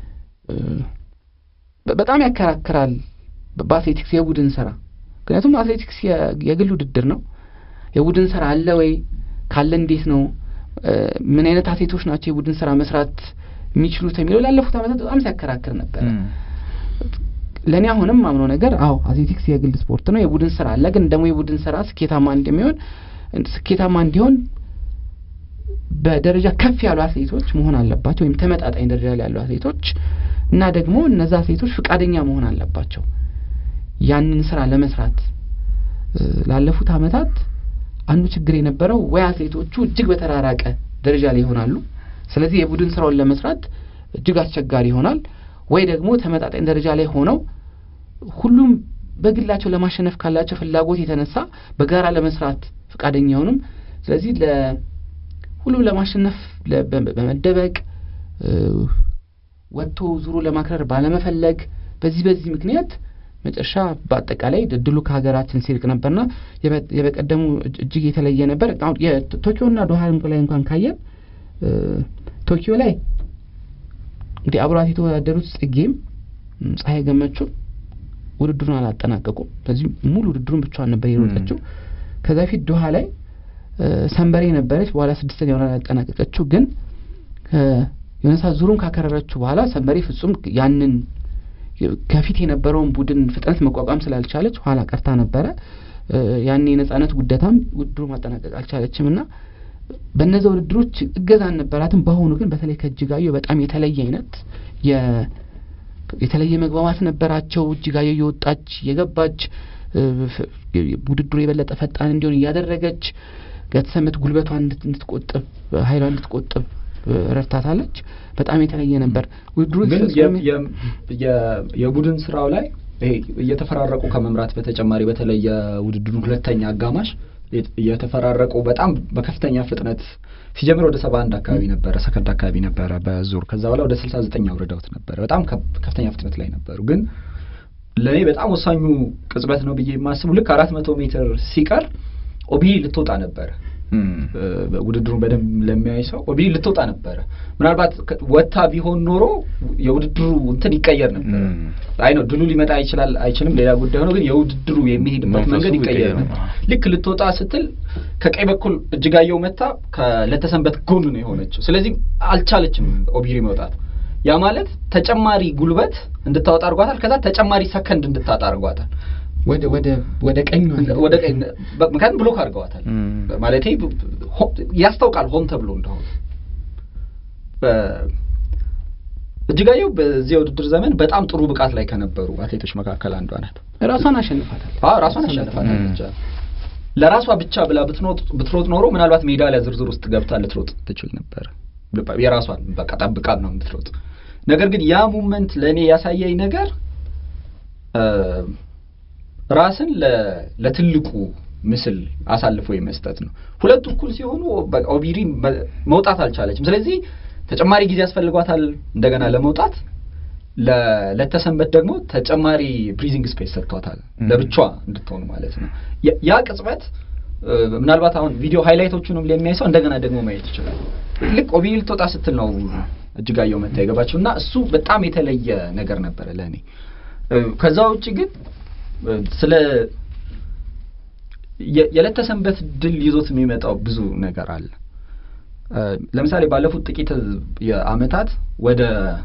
በጣም ያከራክራል በአትሌቲክስ የቡድን ስራ። ምክንያቱም አትሌቲክስ የግል ውድድር ነው። የቡድን ስራ አለ ወይ? ካለ እንዴት ነው? ምን አይነት አትሌቶች ናቸው የቡድን ስራ መስራት የሚችሉት የሚለው ላለፉት አመታት በጣም ሲያከራክር ነበር። ለኔ አሁንም ማምነው ነገር አዎ አትሌቲክስ የግል ስፖርት ነው። የቡድን ስራ አለ። ግን ደግሞ የቡድን ስራ ስኬታማ እንደሚሆን ስኬታማ እንዲሆን በደረጃ ከፍ ያሉ አትሌቶች መሆን አለባቸው ወይም ተመጣጣኝ ደረጃ ላይ ያሉ አትሌቶች እና ደግሞ እነዛ አትሌቶች ፍቃደኛ መሆን አለባቸው ያንን ስራ ለመስራት። ላለፉት አመታት አንዱ ችግር የነበረው ወይ አትሌቶቹ እጅግ በተራራቀ ደረጃ ላይ ይሆናሉ። ስለዚህ የቡድን ስራውን ለመስራት እጅግ አስቸጋሪ ይሆናል። ወይ ደግሞ ተመጣጣኝ ደረጃ ላይ ሆነው ሁሉም በግላቸው ለማሸነፍ ካላቸው ፍላጎት የተነሳ በጋራ ለመስራት ፍቃደኛ ሆኑም። ስለዚህ ለሁሉም ለማሸነፍ በመደበቅ ወጥቶ ዙሩ ለማክረር ባለመፈለግ በዚህ በዚህ ምክንያት መጨረሻ በአጠቃላይ ድሉ ከሀገራችን ሲርቅ ነበርና የበቀደሙ እጅግ የተለየ ነበር። አሁን የቶኪዮና ዶሃ ላይ እንኳን ካየን ቶኪዮ ላይ እንግዲህ አብራት የተወዳደሩት ጽጌም ፀሐይ ገመቹ ውድድሩን አላጠናቀቁም። ስለዚህ ሙሉ ውድድሩን ብቻዋን ነበር የሮጠችው። ከዛ ፊት ዶሃ ላይ ሰንበሬ ነበረች በኋላ ስድስተኛ ሆና አጠናቀቀችው። ግን የነሳ ዙሩን ካከረረችው በኋላ ሰንበሬ ፍጹም ያንን ከፊት የነበረውን ቡድን ፍጥነት መቋቋም ስላልቻለች ኋላ ቀርታ ነበረ። ያኔ የነጻነት ጉደታም ውድድሩ ማጠናቀቅ አልቻለችምና በእነዚህ ውድድሮች እገዛ ነበራትም። በአሁኑ ግን በተለይ ከእጅጋየሁ በጣም የተለየ አይነት የተለየ መግባባት ነበራቸው። እጅጋየሁ የወጣች የገባች ውድድሩ የበለጠ ፈጣን እንዲሆን እያደረገች ገተሰመት ጉልበቷን እንድትቆጥብ ኃይሏን እንድትቆጥብ ረድታታለች። በጣም የተለየ ነበር ውድድሩ። ግን የቡድን ስራው ላይ ይሄ እየተፈራረቁ ከመምራት በተጨማሪ በተለይ የውድድሩ ሁለተኛ አጋማሽ እየተፈራረቁ በጣም በከፍተኛ ፍጥነት ሲጀምር ወደ ሰባ አንድ አካባቢ ነበር ሰከንድ አካባቢ ነበር በዙር። ከዛ በኋላ ወደ ስልሳ ዘጠኝ አውርደውት ነበር። በጣም ከፍተኛ ፍጥነት ላይ ነበሩ። ግን ለኔ በጣም ወሳኙ ቅጽበት ነው ብዬ የማስበው ልክ አራት መቶ ሜትር ሲቀር ኦቢሊ ልትወጣ ነበር ውድድሩን በደንብ ለሚያይ ሰው ኦቢሊ ልትወጣ ነበር ምናልባት ወጣ ቢሆን ኖሮ የውድድሩ እንትን ይቀየር ነበር አይ ነው ድሉ ሊመጣ ይችላል አይችልም ሌላ ጉዳይ ሆኖ ግን የውድድሩ የሚሄድበት መንገድ ይቀየር ነበር ልክ ልትወጣ ስትል ከቀይ በኩል እጅጋየው መታ ከለተሰንበት ጎን ነው የሆነችው ስለዚህ አልቻለችም ኦቢሊ መውጣት ያ ማለት ተጨማሪ ጉልበት እንድታወጣ አርጓታል ከዛ ተጨማሪ ሰከንድ እንድታጣ አርጓታል ወደ ወደ ወደ ቀኝ ወደ ቀኝ ምክንያቱም ብሎክ አድርገዋታል ማለት ያስታውቃል ሆን ተብሎ እንደሆነ እጅጋየው በዚህ ውድድር ዘመን በጣም ጥሩ ብቃት ላይ ከነበሩ አትሌቶች መካከል አንዷ ናት ራሷን አሸንፋታል አዎ ራሷን አሸንፋታል ብቻ ለራሷ ብቻ ብላ ብትሮጥ ብትሮጥ ኖሮ ምናልባት ሜዳሊያ ዝርዝር ውስጥ ገብታ ልትሮጥ ትችል ነበር የራሷን በቃ ጠብቃ ነው የምትሮጥ ነገር ግን ያ ሞመንት ለኔ ያሳየኝ ነገር ራስን ለትልቁ ምስል አሳልፎ የመስጠት ነው ሁለቱ እኩል ሲሆኑ ኦቢሪ መውጣት አልቻለችም ስለዚህ ተጨማሪ ጊዜ ያስፈልጓታል እንደገና ለመውጣት ለለተሰንበት ደግሞ ተጨማሪ ብሪዚንግ ስፔስ ሰጥቷታል ለብቻዋ እንድትሆን ማለት ነው ያ ቅጽበት ምናልባት አሁን ቪዲዮ ሃይላይቶቹንም ለሚያይ ሰው እንደገና ደግሞ ማየት ይችላል ልክ ኦቢሪ ልትወጣ ስትል ነው እጅጋየው መታ የገባችውና እሱ በጣም የተለየ ነገር ነበር ለኔ ከዛ ውጪ ግን ስለ የለተሰንበት ድል ይዞት የሚመጣው ብዙ ነገር አለ ለምሳሌ ባለፉት ጥቂት የአመታት ወደ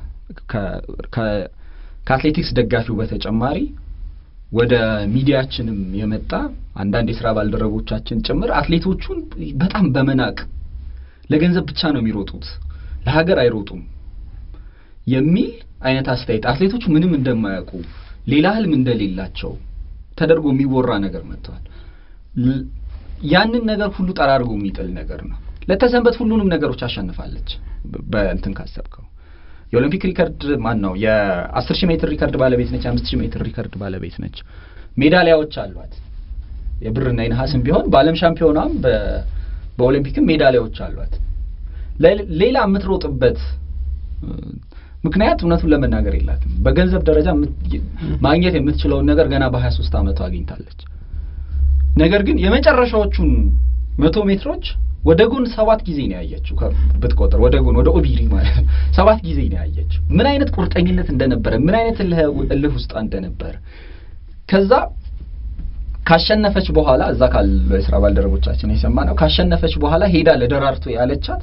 ከአትሌቲክስ ደጋፊው በተጨማሪ ወደ ሚዲያችንም የመጣ አንዳንድ የሥራ ባልደረቦቻችን ጭምር አትሌቶቹን በጣም በመናቅ ለገንዘብ ብቻ ነው የሚሮጡት ለሀገር አይሮጡም የሚል አይነት አስተያየት አትሌቶቹ ምንም እንደማያውቁ ሌላ ህልም እንደሌላቸው ተደርጎ የሚወራ ነገር መጥቷል ያንን ነገር ሁሉ ጠራርጎ የሚጥል ነገር ነው ለተሰንበት ሁሉንም ነገሮች አሸንፋለች በእንትን ካሰብከው የኦሊምፒክ ሪከርድ ማን ነው የ10 ሺህ ሜትር ሪከርድ ባለቤት ነች አምስት ሺህ ሜትር ሪከርድ ባለቤት ነች ሜዳሊያዎች አሏት የብርና የነሐስም ቢሆን በዓለም ሻምፒዮናም በኦሊምፒክም ሜዳሊያዎች አሏት ሌላ የምትሮጥበት ምክንያት እውነቱን ለመናገር የላትም በገንዘብ ደረጃ ማግኘት የምትችለው ነገር ገና በ23 አመቷ አግኝታለች ነገር ግን የመጨረሻዎቹን መቶ ሜትሮች ወደ ጎን ሰባት ጊዜ ነው ያየችው በትቆጠር ወደ ጎን ወደ ኦቢሪ ማለት ሰባት ጊዜ ነው ያየችው ምን አይነት ቁርጠኝነት እንደነበረ ምን አይነት እልህ ውስጥ እንደነበረ ከዛ ካሸነፈች በኋላ እዛ ካለ የሥራ ባልደረቦቻችን የሰማነው ካሸነፈች በኋላ ሄዳ ለደራርቱ ያለቻት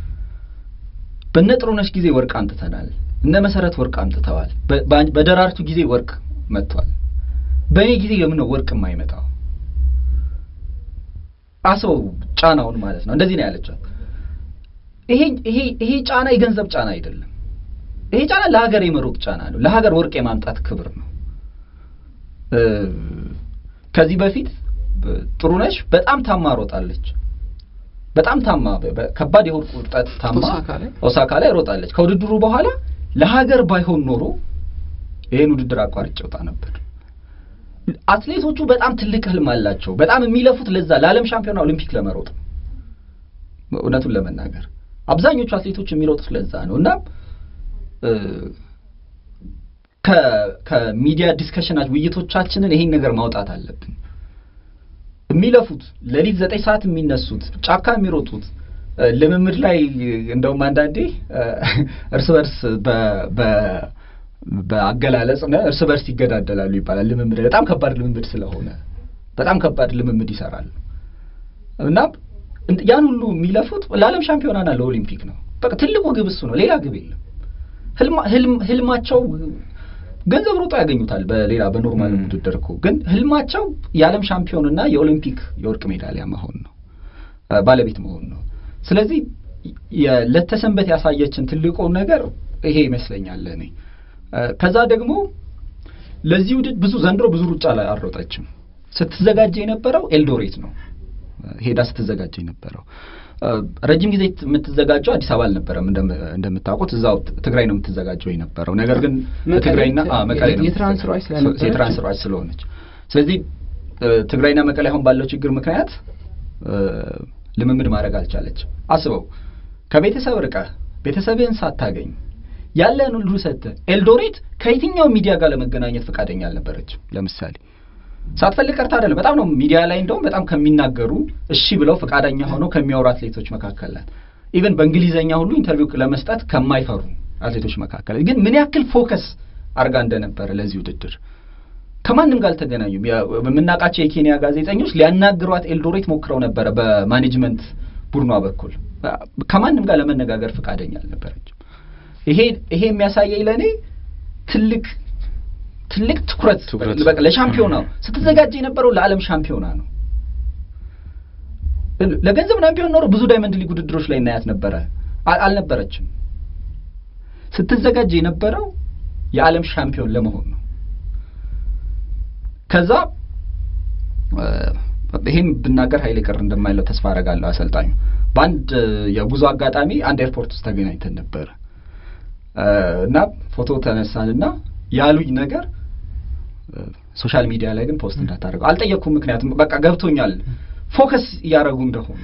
በነጥሩነሽ ጊዜ ወርቅ አንጥተናል እነ መሰረት ወርቅ አምጥተዋል በደራርቱ ጊዜ ወርቅ መጥቷል በእኔ ጊዜ ለምን ነው ወርቅ የማይመጣው አሰው ጫናውን ማለት ነው እንደዚህ ነው ያለቻት ይሄ ይሄ ይሄ ጫና የገንዘብ ጫና አይደለም ይሄ ጫና ለሀገር የመሮጥ ጫና ነው ለሀገር ወርቅ የማምጣት ክብር ነው ከዚህ በፊት ጥሩነሽ በጣም ታማ ሮጣለች በጣም ታማ ከባድ የሆድ ቁርጠት ታማ ኦሳካ ላይ ሮጣለች ከውድድሩ በኋላ ለሀገር ባይሆን ኖሮ ይሄን ውድድር አቋርጬ ወጣ ነበር አትሌቶቹ በጣም ትልቅ ህልም አላቸው በጣም የሚለፉት ለዛ ለዓለም ሻምፒዮና ኦሊምፒክ ለመሮጥ እውነቱን ለመናገር አብዛኞቹ አትሌቶች የሚሮጡት ለዛ ነውና ከ ከሚዲያ ዲስከሽናች ውይይቶቻችንን ይሄን ነገር ማውጣት አለብን የሚለፉት ለሊት ዘጠኝ ሰዓት የሚነሱት ጫካ የሚሮጡት ለምምድ ላይ እንደውም አንዳንዴ እርስ በርስ በ በ በአገላለጽ ነው እርስ በርስ ይገዳደላሉ ይባላል ልምምድ በጣም ከባድ ልምምድ ስለሆነ በጣም ከባድ ልምምድ ይሰራሉ እና ያን ሁሉ የሚለፉት ለዓለም ሻምፒዮናና ለኦሊምፒክ ነው በቃ ትልቁ ግብ እሱ ነው ሌላ ግብ የለም ህልም ህልማቸው ገንዘብ ሮጣ ያገኙታል በሌላ በኖርማል ውድድር እኮ ግን ህልማቸው የዓለም ሻምፒዮንና የኦሊምፒክ የወርቅ ሜዳሊያ መሆን ነው ባለቤት መሆን ነው ስለዚህ ለተሰንበት ያሳየችን ትልቁ ነገር ይሄ ይመስለኛል ለኔ ከዛ ደግሞ ለዚህ ውድድር ብዙ ዘንድሮ ብዙ ሩጫ ላይ አሮጣችም ስትዘጋጀ የነበረው ኤልዶሬት ነው ሄዳ ስትዘጋጀ የነበረው ረጅም ጊዜ የምትዘጋጀው አዲስ አበባ አልነበረም እንደምታውቁት እዛው ትግራይ ነው የምትዘጋጀው የነበረው ነገር ግን ትግራይና መቀሌ ነው የትራንስፈር ስለነበረ የትራንስፈር ስለሆነች ስለዚህ ትግራይና መቀሌ አሁን ባለው ችግር ምክንያት ልምምድ ማድረግ አልቻለች አስበው ከቤተሰብ ርቀ ቤተሰብን ሳታገኝ ያለን ሁሉ ሰተ ኤልዶሬት ከየትኛው ሚዲያ ጋር ለመገናኘት ፈቃደኛ አልነበረች ለምሳሌ ሳትፈልግ ቀርታ አይደለም በጣም ነው ሚዲያ ላይ እንደውም በጣም ከሚናገሩ እሺ ብለው ፈቃደኛ ሆነው ከሚያወሩ አትሌቶች መካከል ናት ኢቭን በእንግሊዘኛ ሁሉ ኢንተርቪው ለመስጠት ከማይፈሩ አትሌቶች መካከል ግን ምን ያክል ፎከስ አርጋ እንደነበረ ለዚህ ውድድር ከማንም ጋር አልተገናኙም በመናቃቸው የኬንያ ጋዜጠኞች ሊያናግሯት ኤልዶሬት ሞክረው ነበር በማኔጅመንት ቡድኗ በኩል ከማንም ጋር ለመነጋገር ፈቃደኛ አልነበረችም ይሄ ይሄ የሚያሳየኝ ለኔ ትልቅ ትልቅ ትኩረት በቃ ለሻምፒዮናው ስትዘጋጅ የነበረው ለዓለም ሻምፒዮና ነው ለገንዘብ ነው ቢሆን ኖሮ ብዙ ዳይመንድ ሊግ ውድድሮች ላይ እናያት ነበር አልነበረችም ስትዘጋጅ የነበረው የዓለም ሻምፒዮን ለመሆን ነው ከዛ ይሄን ብናገር ኃይሌ ቀር እንደማይለው ተስፋ አረጋለሁ አሰልጣኙ ባንድ የጉዞ አጋጣሚ አንድ ኤርፖርት ውስጥ ተገናኝተን ነበር እና ፎቶ ተነሳንና ያሉኝ ነገር ሶሻል ሚዲያ ላይ ግን ፖስት እንዳታረጋው አልጠየቅኩም ምክንያቱም በቃ ገብቶኛል ፎከስ ያረጉ እንደሆነ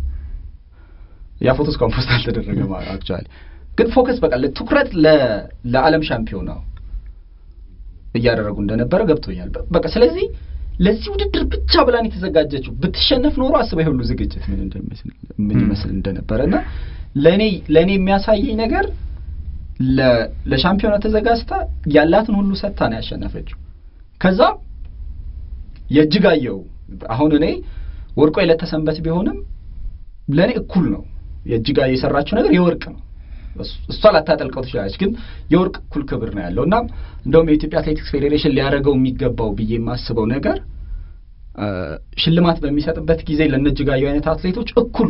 ያ ፎቶስ ኮምፖስት አልተደረገ ማለት አክቹአሊ ግን ፎከስ በቃ ለትኩረት ለዓለም ሻምፒዮናው እያደረጉ እንደነበረ ገብቶኛል በቃ ስለዚህ ለዚህ ውድድር ብቻ ብላን የተዘጋጀችው ብትሸነፍ ኖሮ አስበው ሁሉ ዝግጅት ምን እንደሚመስል ምን ይመስል እንደነበረና ለኔ ለኔ የሚያሳየኝ ነገር ለ ለሻምፒዮና ተዘጋጅታ ያላትን ሁሉ ሰጥታ ነው ያሸነፈችው ከዛ የእጅጋየው አሁን እኔ ወርቆ የለተሰንበት ቢሆንም ለኔ እኩል ነው የእጅጋየው የሰራችው ነገር የወርቅ ነው እሷ ላታጠልቀው ትችላለች ግን የወርቅ እኩል ክብር ነው ያለውና እንደውም የኢትዮጵያ አትሌቲክስ ፌዴሬሽን ሊያደርገው የሚገባው ብዬ የማስበው ነገር ሽልማት በሚሰጥበት ጊዜ ለነጅጋየው አይነት አትሌቶች እኩል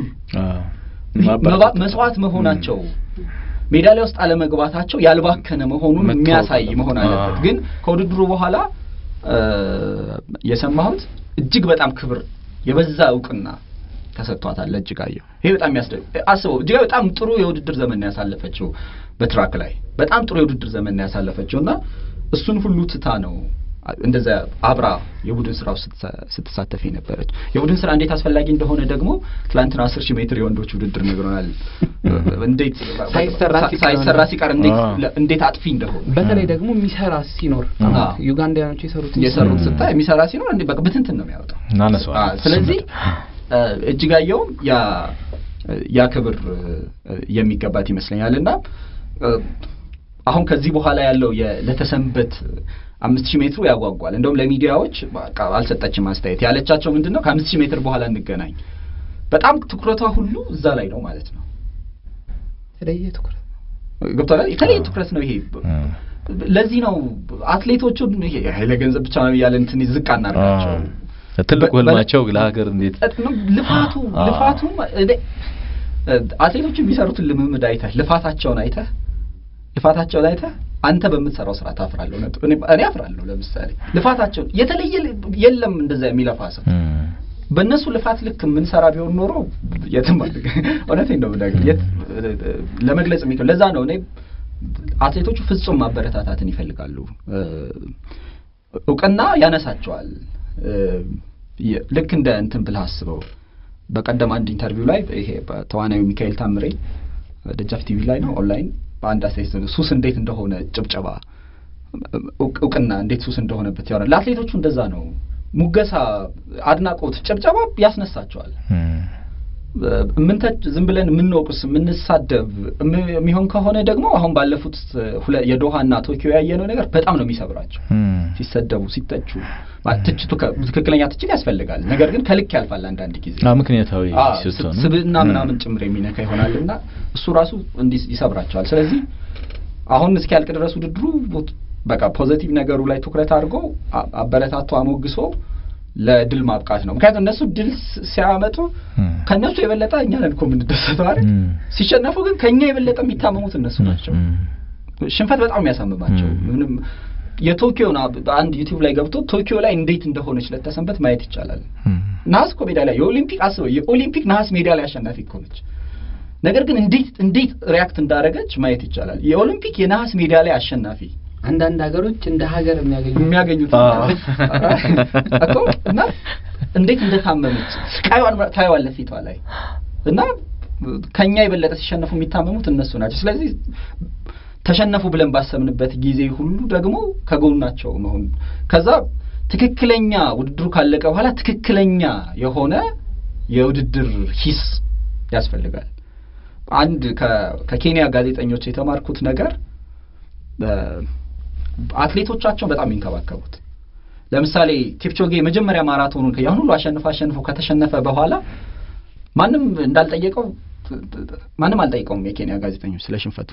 መስዋዕት መሆናቸው ሜዳሊያ ውስጥ አለ መግባታቸው ያልባከነ መሆኑን የሚያሳይ መሆን አለበት ግን ከውድድሩ በኋላ የሰማሁት እጅግ በጣም ክብር የበዛ ዕውቅና ተሰጥቷታል ለእጅጋየው ይሄ በጣም ያስደግ አስበው እጅጋየው በጣም ጥሩ የውድድር ዘመን ያሳለፈችው በትራክ ላይ በጣም ጥሩ የውድድር ዘመን ያሳለፈችውና እሱን ሁሉ ትታ ነው እንደዛ አብራ የቡድን ስራው ስትሳተፍ የነበረች የቡድን ስራ እንዴት አስፈላጊ እንደሆነ ደግሞ ትላንትና አስር ሺህ ሜትር የወንዶች ውድድር ነግሮናል እንዴት ሳይሰራ ሲቀር እንዴት እንዴት አጥፊ እንደሆነ በተለይ ደግሞ የሚሰራ ሲኖር ዩጋንዳኖች የሰሩት የሰሩት ስታይ የሚሰራ ሲኖር እንዴ በቃ በትንትን ነው የሚያወጣው ናነሷ ስለዚህ እጅጋየው ያ ያ ክብር የሚገባት ይመስለኛልና አሁን ከዚህ በኋላ ያለው ለተሰንበት አምስት ሺህ ሜትሩ ያጓጓል እንደውም ለሚዲያዎች በቃ አልሰጠችም አስተያየት ያለቻቸው ምንድነው ከአምስት ሺህ ሜትር በኋላ እንገናኝ በጣም ትኩረቷ ሁሉ እዛ ላይ ነው ማለት ነው ተለየ ትኩረት ገብቷል የተለየ ትኩረት ነው ይሄ ለዚህ ነው አትሌቶቹ ይሄ ኃይለ ገንዘብ ብቻ ነው ያለ እንትን ዝቅ አናርጋቸው ትልቅ ወልማቸው ለሀገር እንዴት ልፋቱ ልፋቱ አትሌቶቹ የሚሰሩትን ልምምድ አይተህ ልፋታቸውን አይተህ ልፋታቸውን አይተህ አንተ በምትሰራው ስራ ታፍራለህ ነው እኔ እኔ አፍራለሁ ለምሳሌ ልፋታቸው የተለየ የለም እንደዛ የሚለፋ ሰው በእነሱ ልፋት ልክ ምን ሰራ ቢሆን ኖሮ የትም አድርገ እውነቴን ነው ነገር ለመግለጽ የሚከው ለዛ ነው እኔ አትሌቶቹ ፍጹም ማበረታታትን ይፈልጋሉ ዕውቅና ያነሳቸዋል ልክ እንደ እንትን ብለህ አስበው በቀደም አንድ ኢንተርቪው ላይ ይሄ ተዋናዩ ሚካኤል ታምሬ ደጃፍ ቲቪ ላይ ነው ኦንላይን በአንድ አስተያየት ሱስ እንዴት እንደሆነ ጭብጨባ ዕውቅና እንዴት ሱስ እንደሆነበት ያወራል ለአትሌቶቹ እንደዛ ነው ሙገሳ አድናቆት ጭብጨባ ያስነሳቸዋል ምን ተጭ ዝም ብለን ምን ወቅስ ምን ሳደብ የሚሆን ከሆነ ደግሞ አሁን ባለፉት የዶሃና ቶኪዮ ያየነው ነገር በጣም ነው የሚሰብራቸው ሲሰደቡ ሲተቹ ማትጭቱ ትክክለኛ ትችት ያስፈልጋል ነገር ግን ከልክ ያልፋል አንዳንድ ጊዜ አ ምክንያታዊ ሲስተም ስብና ምናምን ጭምር የሚነካ ይሆናልና እሱ ራሱ እንዲ ይሰብራቸዋል ስለዚህ አሁን እስኪያልቅ ድረስ ውድድሩ በቃ ፖዚቲቭ ነገሩ ላይ ትኩረት አድርጎ አበረታቶ አሞግሶ ለድል ማብቃት ነው ምክንያቱም እነሱ ድል ሲያመጡ ከነሱ የበለጠ እኛ ነን እኮ ምን ደሰተው አይደል ሲሸነፉ ግን ከኛ የበለጠ የሚታመሙት እነሱ ናቸው ሽንፈት በጣም የሚያሳምማቸው ምንም የቶኪዮና አንድ ዩቲዩብ ላይ ገብቶ ቶኪዮ ላይ እንዴት እንደሆነች ለተሰንበት ማየት ይቻላል ናስ እኮ ሜዳሊያ የኦሊምፒክ አስበው የኦሊምፒክ ናስ ሜዳሊያ አሸናፊ እኮ ነች ነገር ግን እንዴት እንዴት ሪአክት እንዳደረገች ማየት ይቻላል የኦሊምፒክ የናስ ሜዳሊያ አሸናፊ አንዳንድ ሀገሮች እንደ ሀገር የሚያገኙ የሚያገኙት እኮ እና እንዴት እንደታመመች ስቃይዋን ታይዋል ለፊቷ ላይ እና ከኛ የበለጠ ሲሸነፉ የሚታመሙት እነሱ ናቸው ስለዚህ ተሸነፉ ብለን ባሰብንበት ጊዜ ሁሉ ደግሞ ከጎናቸው መሆን ከዛ ትክክለኛ ውድድሩ ካለቀ በኋላ ትክክለኛ የሆነ የውድድር ሂስ ያስፈልጋል። አንድ ከኬንያ ጋዜጠኞች የተማርኩት ነገር አትሌቶቻቸው በጣም ይንከባከቡት። ለምሳሌ ኪፕቾጌ መጀመሪያ ማራቶኑን ከያን ሁሉ አሸንፎ አሸንፎ ከተሸነፈ በኋላ ማንም እንዳልጠየቀው ማንም አልጠየቀውም የኬንያ ጋዜጠኞች ስለ ሽንፈቱ።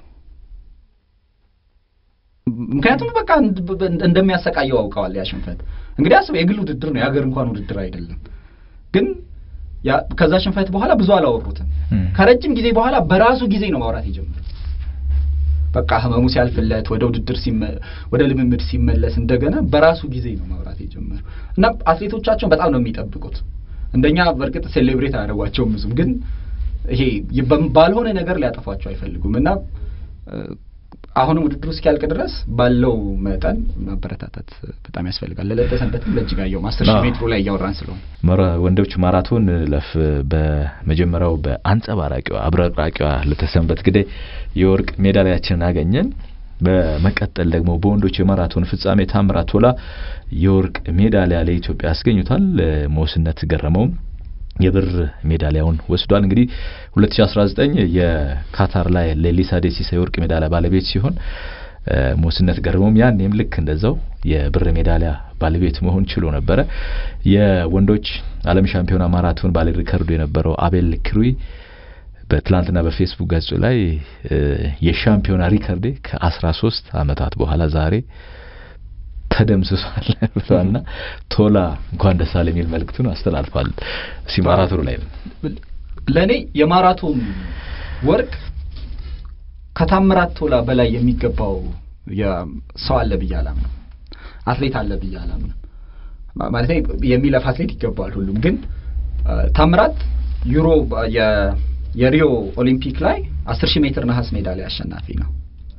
ምክንያቱም በቃ እንደሚያሰቃየው አውቀዋል ያ ሽንፈት። እንግዲህ አስብ የግል ውድድር ነው የሀገር እንኳን ውድድር አይደለም። ግን ያ ከዛ ሽንፈት በኋላ ብዙ አላወሩትም። ከረጅም ጊዜ በኋላ በራሱ ጊዜ ነው ማውራት የጀመረው። በቃ ህመሙ ሲያልፍለት ወደ ውድድር ሲመ ወደ ልምምድ ሲመለስ እንደገና በራሱ ጊዜ ነው ማውራት የጀመረው። እና አትሌቶቻቸው በጣም ነው የሚጠብቁት። እንደኛ በርግጥ ሴሌብሬት አያደርጓቸውም ብዙም፣ ግን ይሄ ባልሆነ ነገር ሊያጠፋቸው አይፈልጉም። እና አሁንም ውድድሩ እስኪያልቅ ድረስ ባለው መጠን ማበረታታት በጣም ያስፈልጋል። ለለተሰንበትም ለእጅጋየሁ አስር ሺህ ሜትሩ ላይ እያወራን ስለሆነ መራ ወንዶች ማራቶን ለፍ በመጀመሪያው በአንጸባራቂዋ አብረቅራቂዋ ለተሰንበት ግዴ የወርቅ ሜዳሊያችንን አገኘን። በመቀጠል ደግሞ በወንዶች የማራቶን ፍጻሜ ታምራት ቶላ የወርቅ ሜዳሊያ ለኢትዮጵያ አስገኝቷል። ሞስነት ገረመው የብር ሜዳሊያውን ወስዷል። እንግዲህ ሁለት ሺህ አስራ ዘጠኝ የካታር ላይ ለሊሳ ዴሲሳ የወርቅ ሜዳሊያ ባለቤት ሲሆን ሞስነት ገረመውም ያኔም ልክ እንደዛው የብር ሜዳሊያ ባለቤት መሆን ችሎ ነበረ። የወንዶች ዓለም ሻምፒዮና ማራቶን ባለ ሪከርዱ የነበረው አቤል ክሩይ በትላንትና በፌስቡክ ገጹ ላይ የሻምፒዮና ሪከርዴ ከ13 አመታት በኋላ ዛሬ ተደምስሷል ብሏልና ቶላ እንኳን ደስ አለ የሚል መልእክቱን አስተላልፏል። ሲማራቶን ላይ ለኔ የማራቶን ወርቅ ከታምራት ቶላ በላይ የሚገባው የሰው አለ ብያላም ነው አትሌት አለ ብያላም ነው ማለት የሚለፍ አትሌት ይገባል ሁሉም። ግን ታምራት ዩሮ የሪዮ ኦሊምፒክ ላይ አስር ሺህ ሜትር ነሐስ ሜዳሊያ አሸናፊ ነው።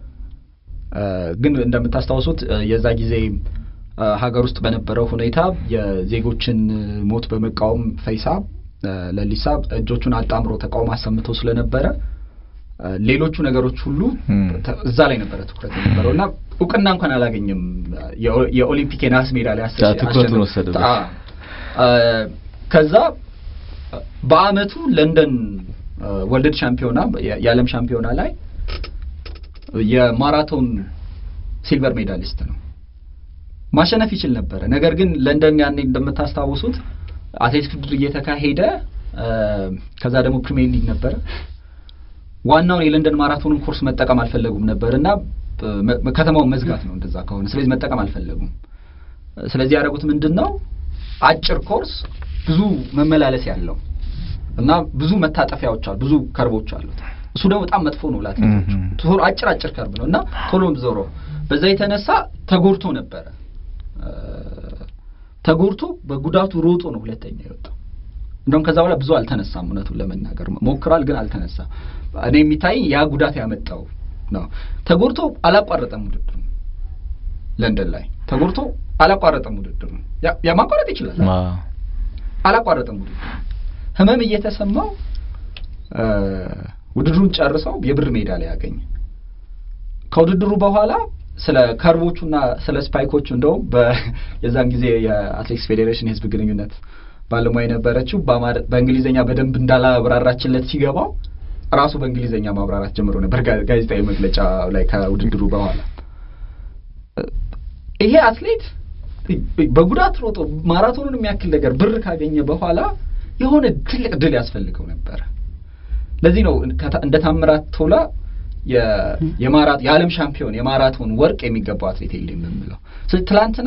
ግን እንደምታስታውሱት የዛ ጊዜ ሀገር ውስጥ በነበረው ሁኔታ የዜጎችን ሞት በመቃወም ፈይሳ ለሊሳ እጆቹን አጣምሮ ተቃውሞ አሰምቶ ስለነበረ ሌሎቹ ነገሮች ሁሉ እዛ ላይ ነበር ትኩረት የነበረውና እውቅና እንኳን አላገኘም። የኦሊምፒክ የነሐስ ሜዳሊያ ትኩረቱን ወሰደ። ከዛ በአመቱ ለንደን ወርልድ ሻምፒዮና የዓለም ሻምፒዮና ላይ የማራቶን ሲልቨር ሜዳሊስት ነው። ማሸነፍ ይችል ነበር። ነገር ግን ለንደን ያኔ እንደምታስታውሱት አትሌቲክስ ውድድር እየተካሄደ ከዛ ደግሞ ፕሪሚየር ሊግ ነበር። ዋናውን የለንደን ማራቶንን ኮርስ መጠቀም አልፈለጉም ነበርና ከተማውን መዝጋት ነው እንደዛ ከሆነ። ስለዚህ መጠቀም አልፈለጉም። ስለዚህ ያደረጉት ምንድነው አጭር ኮርስ ብዙ መመላለስ ያለው እና ብዙ መታጠፊያዎች አሉ፣ ብዙ ከርቦች አሉት። እሱ ደግሞ በጣም መጥፎ ነው ለአትሌቶች። ቶሎ አጭር አጭር ከርብ ነውና ቶሎም ዞሮ በዛ የተነሳ ተጎርቶ ነበር። ተጎርቶ በጉዳቱ ሮጦ ነው ሁለተኛ የወጣው። እንደውም ከዛ በኋላ ብዙ አልተነሳም። እውነቱን ለመናገር ሞክራል ግን አልተነሳም። እኔ የሚታይ ያ ጉዳት ያመጣው ነው። ተጎርቶ አላቋረጠም ውድድሩ። ለንደን ላይ ተጎርቶ አላቋረጠም ውድድሩ። ያ ያ ማቋረጥ ይችላል። አላቋረጠም ውድድሩ። ህመም እየተሰማው ውድድሩን ጨርሰው የብር ሜዳሊያ ያገኘ። ከውድድሩ በኋላ ስለ ከርቦቹና ስለ ስፓይኮቹ እንደውም በየዛን ጊዜ የአትሌቲክስ ፌዴሬሽን የህዝብ ግንኙነት ባለሙያ የነበረችው በእንግሊዘኛ በደንብ እንዳላብራራችለት ሲገባው ራሱ በእንግሊዘኛ ማብራራት ጀምሮ ነበር ጋዜጣዊ መግለጫ ላይ ከውድድሩ በኋላ። ይሄ አትሌት በጉዳት ሮጦ ማራቶኑን የሚያክል ነገር ብር ካገኘ በኋላ የሆነ ትልቅ ድል ያስፈልገው ነበር። ለዚህ ነው እንደ ታምራት ቶላ የማራቶን የዓለም ሻምፒዮን የማራቶን ወርቅ የሚገባው አትሌት የለም የምንለው። ስለዚህ ትላንትና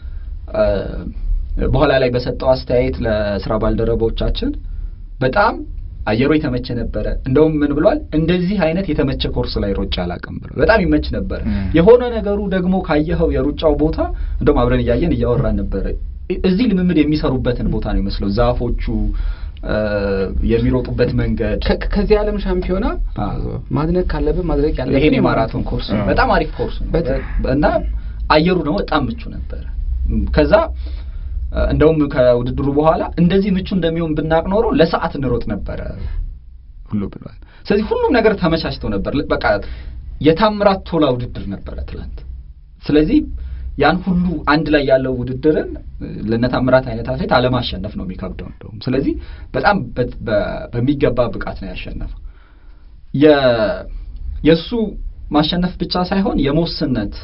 በኋላ ላይ በሰጠው አስተያየት ለስራ ባልደረቦቻችን በጣም አየሩ የተመቸ ነበር። እንደውም ምን ብሏል? እንደዚህ አይነት የተመቸ ኮርስ ላይ ሮጫ አላቀም ብሎ በጣም ይመች ነበር። የሆነ ነገሩ ደግሞ ካየኸው የሩጫው ቦታ እንደውም አብረን እያየን እያወራን ነበር። እዚህ ልምምድ የሚሰሩበትን ቦታ ነው የሚመስለው። ዛፎቹ የሚሮጡበት መንገድ ከዚህ ዓለም ሻምፒዮና ማድነቅ ካለበት ማድረግ ያለበት ይሄ የማራቶን ኮርስ በጣም አሪፍ ኮርስ ነው እና አየሩ ደግሞ በጣም ምቹ ነበር። ከዛ እንደውም ከውድድሩ በኋላ እንደዚህ ምቹ እንደሚሆን ብናቅ ኖሮ ለሰዓት እንሮጥ ነበር ሁሉ ብሏል። ስለዚህ ሁሉም ነገር ተመቻችቶ ነበር። በቃ የታምራት ቶላ ውድድር ነበር ትላንት። ስለዚህ ያን ሁሉ አንድ ላይ ያለው ውድድርን ለነታምራት አይነት አትሌት አለማሸነፍ ነው የሚከብደው እንደውም። ስለዚህ በጣም በሚገባ ብቃት ነው ያሸነፈው። የ የሱ ማሸነፍ ብቻ ሳይሆን የሞስነት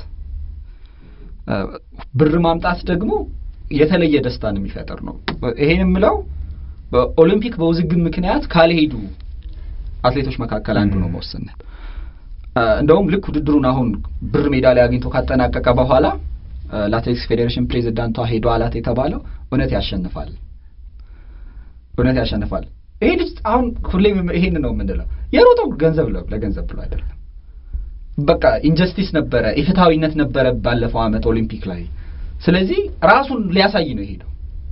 ብር ማምጣት ደግሞ የተለየ ደስታን የሚፈጥር ነው። ይሄን የምለው በኦሊምፒክ በውዝግብ ምክንያት ካልሄዱ አትሌቶች መካከል አንዱ ነው ሞስነት። እንደውም ልክ ውድድሩን አሁን ብር ሜዳሊያ አግኝቶ ካጠናቀቀ በኋላ ለአትሌቲክስ ፌዴሬሽን ፕሬዚዳንቷ ሄዶ አላት የተባለው እውነት ያሸንፋል እውነት ያሸንፋል። ይሄ ልጅ አሁን ሁሌም ይሄን ነው የምንለው፣ የሮጠው ገንዘብ ለገንዘብ ብሎ አይደለም። በቃ ኢንጀስቲስ ነበረ፣ ኢፍትሃዊነት ነበረ ባለፈው አመት ኦሊምፒክ ላይ። ስለዚህ ራሱን ሊያሳይ ነው የሄደው።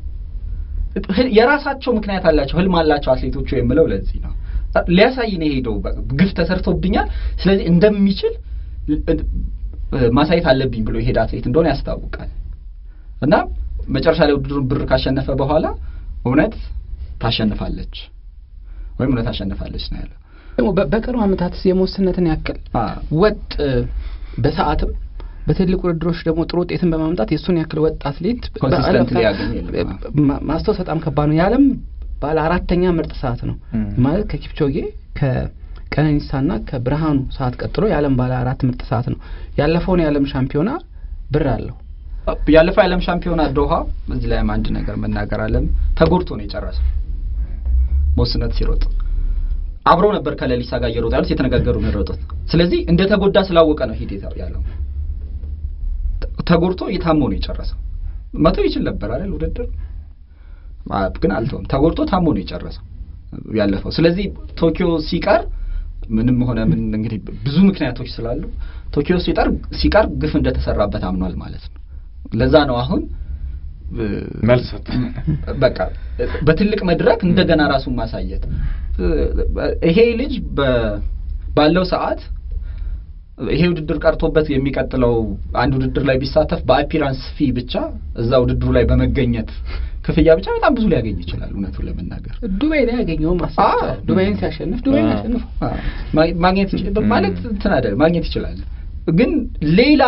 የራሳቸው ምክንያት አላቸው፣ ህልም አላቸው አትሌቶቹ የምለው ለዚህ ነው። ሊያሳይ ነው የሄደው። ግፍ ተሰርቶብኛል፣ ስለዚህ እንደሚችል ማሳየት አለብኝ ብሎ የሄደ አትሌት እንደሆነ ያስታውቃል። እና መጨረሻ ላይ ውድድሩን ብር ካሸነፈ በኋላ እውነት ታሸንፋለች ወይም እውነት ታሸንፋለች ነው ያለው። ደግሞ በቅርብ ዓመታት የሞስነትን ያክል ወጥ በሰዓትም በትልቅ ውድድሮች ደግሞ ጥሩ ውጤትን በማምጣት የሱን ያክል ወጥ አትሌት ኮንሲስተንትሊ ያገኘ ማስተዋወቅ በጣም ከባድ ነው። የዓለም ባለ አራተኛ ምርጥ ሰዓት ነው ማለት ከኪፕቾጌ ከቀነኒሳና ከብርሃኑ ሰዓት ቀጥሎ የዓለም ባለ አራት ምርጥ ሰዓት ነው። ያለፈውን የዓለም ሻምፒዮና ብር አለው። ያለፈው የዓለም ሻምፒዮና ዶሃ እዚህ ላይ አንድ ነገር መናገር አለም፣ ተጎድቶ ነው የጨረሰው ሞስነት ሲሮጥ። አብረው ነበር ከሌሊሳ ጋር እየሮጡ ያሉት፣ የተነጋገሩ ነው የሮጡት። ስለዚህ እንደ ተጎዳ ስላወቀ ነው ሂድ ያለው። ተጎድቶ የታሞ ነው የጨረሰው። መቶ ይችል ነበር አይደል ውድድር፣ ግን አልተውም። ተጎድቶ ታሞ ነው የጨረሰው ያለፈው። ስለዚህ ቶኪዮ ሲቀር ምንም ሆነ ምን እንግዲህ ብዙ ምክንያቶች ስላሉ ቶኪዮ ሲቀር ሲቀር ግፍ እንደተሰራበት አምኗል ማለት ነው። ለዛ ነው አሁን መልሰት በቃ በትልቅ መድረክ እንደገና ራሱን ማሳየት። ይሄ ልጅ ባለው ሰዓት ይሄ ውድድር ቀርቶበት የሚቀጥለው አንድ ውድድር ላይ ቢሳተፍ በአፒራንስ ፊ ብቻ እዛ ውድድሩ ላይ በመገኘት ክፍያ ብቻ በጣም ብዙ ሊያገኝ ይችላል። እውነቱን ለመናገር ዱባይ ላይ ያገኘው ማሳጣ ዱባይን ሲያሸንፍ ዱባይን ያሸንፍ ማግኘት ማለት እንትን አይደል ማግኘት ይችላል። ግን ሌላ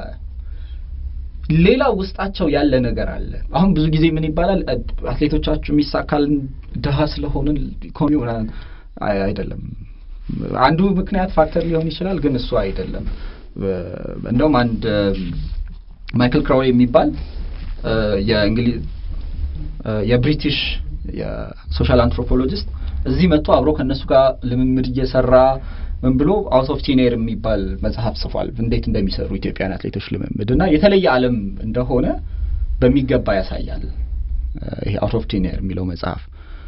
ሌላ ውስጣቸው ያለ ነገር አለ። አሁን ብዙ ጊዜ ምን ይባላል አትሌቶቻችሁ የሚሳካል ደሃ ስለሆነ ኢኮኖሚው አይደለም። አንዱ ምክንያት ፋክተር ሊሆን ይችላል፣ ግን እሱ አይደለም። እንደውም አንድ ማይክል ክራውሊ የሚባል የእንግሊዝ የብሪቲሽ የሶሻል አንትሮፖሎጂስት እዚህ መጥቶ አብሮ ከነሱ ጋር ልምምድ እየሰራ ምን ብሎ አውት ኦፍ ቲን ኤር የሚባል መጽሐፍ ጽፏል። እንዴት እንደሚሰሩ ኢትዮጵያን አትሌቶች ልምምድና የተለየ ዓለም እንደሆነ በሚገባ ያሳያል። ይሄ አውት ኦፍ ቲን ኤር የሚለው መጽሐፍ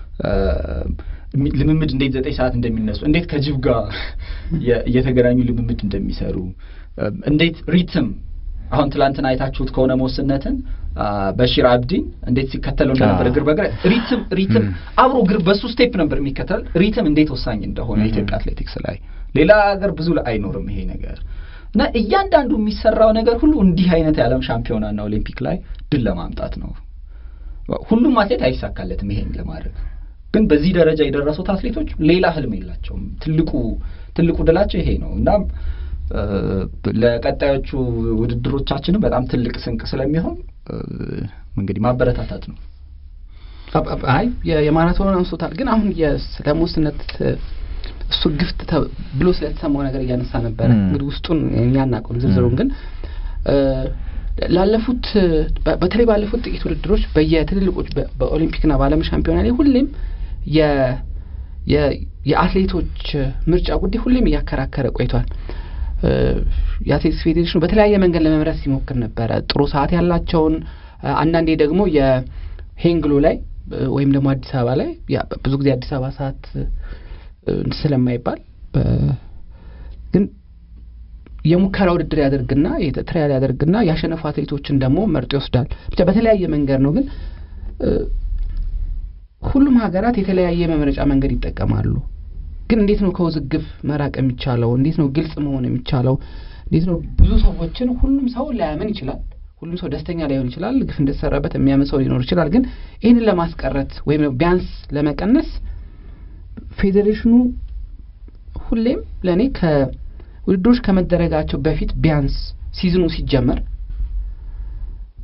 ልምምድ እንዴት ዘጠኝ ሰዓት እንደሚነሱ፣ እንዴት ከጅብ ጋር እየተገናኙ ልምምድ እንደሚሰሩ፣ እንዴት ሪትም አሁን ትላንትና አይታችሁት ከሆነ ሞስነትን በሺር አብዲን እንዴት ሲከተለው እንደነበር እግር በእግር ሪትም ሪትም አብሮ እግር በሱ ስቴፕ ነበር የሚከተል። ሪትም እንዴት ወሳኝ እንደሆነ ኢትዮጵያ አትሌቲክስ ላይ ሌላ ሀገር ብዙ አይኖርም ይሄ ነገር እና እያንዳንዱ የሚሰራው ነገር ሁሉ እንዲህ አይነት የዓለም ሻምፒዮናና ኦሊምፒክ ላይ ድል ለማምጣት ነው። ሁሉም አትሌት አይሳካለትም ይሄን ለማድረግ፣ ግን በዚህ ደረጃ የደረሱት አትሌቶች ሌላ ህልም የላቸውም። ትልቁ ትልቁ ድላቸው ይሄ ነው እና ለቀጣዮቹ ውድድሮቻችንም በጣም ትልቅ ስንቅ ስለሚሆን እንግዲህ ማበረታታት ነው። አይ የማራቶን አንስቶታል፣ ግን አሁን የስለሞስነት እሱ ግፍት ብሎ ስለተሰማው ነገር እያነሳ ነበር። እንግዲህ ውስጡን የሚያናቀው ዝርዝሩን ግን ላለፉት በተለይ ባለፉት ጥቂት ውድድሮች በየትልልቆች በኦሊምፒክና በዓለም ሻምፒዮና ላይ ሁሌም የ የአትሌቶች ምርጫ ጉዳይ ሁሌም እያከራከረ ቆይቷል። የአትሌቲክስ ፌዴሬሽኑ በተለያየ መንገድ ለመምረጥ ሲሞክር ነበረ። ጥሩ ሰዓት ያላቸውን፣ አንዳንዴ ደግሞ የሄንግሎ ላይ ወይም ደግሞ አዲስ አበባ ላይ ብዙ ጊዜ አዲስ አበባ ሰዓት ስለማይባል ግን የሙከራ ውድድር ያደርግና የትራያል ያደርግና ያሸነፉ አትሌቶችን ደግሞ መርጦ ይወስዳል። ብቻ በተለያየ መንገድ ነው። ግን ሁሉም ሀገራት የተለያየ መምረጫ መንገድ ይጠቀማሉ። ግን እንዴት ነው ከውዝግብ መራቅ የሚቻለው? እንዴት ነው ግልጽ መሆን የሚቻለው? እንዴት ነው ብዙ ሰዎችን ሁሉም ሰው ላያምን ይችላል፣ ሁሉም ሰው ደስተኛ ላይሆን ይችላል፣ ግፍ እንደተሰራበት የሚያምን ሰው ሊኖር ይችላል። ግን ይህንን ለማስቀረት ወይም ቢያንስ ለመቀነስ ፌዴሬሽኑ ሁሌም ለእኔ ከውድድሮች ከመደረጋቸው በፊት ቢያንስ ሲዝኑ ሲጀመር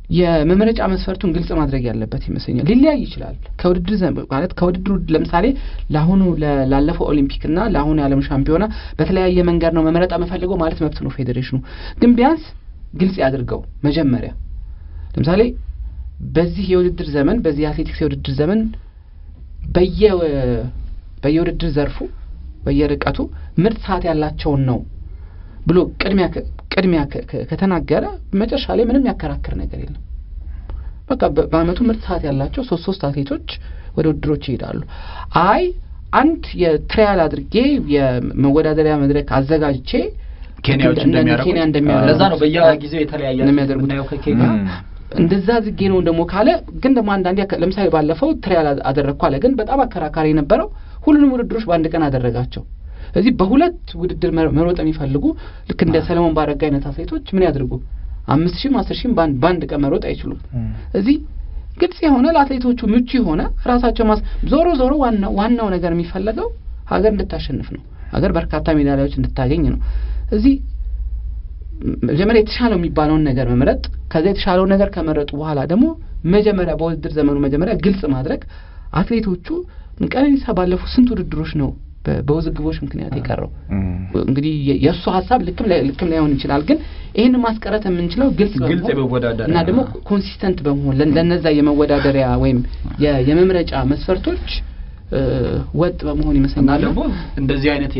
የመመረጫ መስፈርቱን ግልጽ ማድረግ ያለበት ይመስለኛል። ሊለያይ ይችላል ከውድድር ማለት ከውድድሩ ለምሳሌ ለአሁኑ ላለፈው ኦሊምፒክ እና ለአሁኑ የዓለም ሻምፒዮና በተለያየ መንገድ ነው መመረጥ መፈልገው ማለት መብት ነው ፌዴሬሽኑ። ግን ቢያንስ ግልጽ ያድርገው መጀመሪያ። ለምሳሌ በዚህ የውድድር ዘመን በዚህ አትሌቲክስ የውድድር ዘመን በየ በየውድድር ዘርፉ በየርቀቱ ምርጥ ሰዓት ያላቸው ነው ብሎ ቅድሚያ ቅድሚያ ከተናገረ መጨረሻ ላይ ምንም ያከራከር ነገር የለም። በቃ በአመቱ ምርጥ ሰዓት ያላቸው ሶስት ሶስት አትሌቶች ወደ ውድድሮች ይሄዳሉ። አይ አንድ የትራያል አድርጌ የመወዳደሪያ መድረክ አዘጋጅቼ ኬንያዎች እንደሚያደርጉ ኬንያ እንደሚያደርጉ ለዛ ነው በየጊዜው የተለያየ እንደሚያደርጉ ነው ከኬንያ እንደዛ ዝጌ ነው ደሞ ካለ ግን ደሞ አንዳንዴ ለምሳሌ ባለፈው ትራያል አደረኩ አለ። ግን በጣም አከራካሪ የነበረው ሁሉንም ውድድሮች በአንድ ቀን አደረጋቸው። እዚህ በሁለት ውድድር መሮጥ የሚፈልጉ ልክ እንደ ሰለሞን ባረጋ አይነት አትሌቶች ምን ያድርጉ አምስት ሺህ አስር ሺህ ባንድ ባንድ ቀን መሮጥ አይችሉም። እዚህ ግልጽ የሆነ ለአትሌቶቹ ምቹ የሆነ ራሳቸው ማስ ዞሮ ዞሮ ዋናው ዋናው ነገር የሚፈልገው ሀገር እንድታሸንፍ ነው። ሀገር በርካታ ሜዳሊያዎች እንድታገኝ ነው። እዚህ መጀመሪያ የተሻለው የሚባለውን ነገር መምረጥ ከዛ የተሻለው ነገር ከመረጡ በኋላ ደግሞ መጀመሪያ በውድድር ዘመኑ መጀመሪያ ግልጽ ማድረግ አትሌቶቹ ቀነኒሳ ባለፉት ስንት ውድድሮች ነው በውዝግቦች ምክንያት የቀረው? እንግዲህ የሱ ሐሳብ ልክም ልክም ላይሆን ይችላል። ግን ይሄን ማስቀረት የምንችለው ግልጽ ግልጽ በመወዳደር እና ደግሞ ኮንሲስተንት በመሆን ለነዛ የመወዳደሪያ ወይም የመምረጫ መስፈርቶች ወጥ በመሆን ይመስላል። ደግሞ እንደዚህ አይነት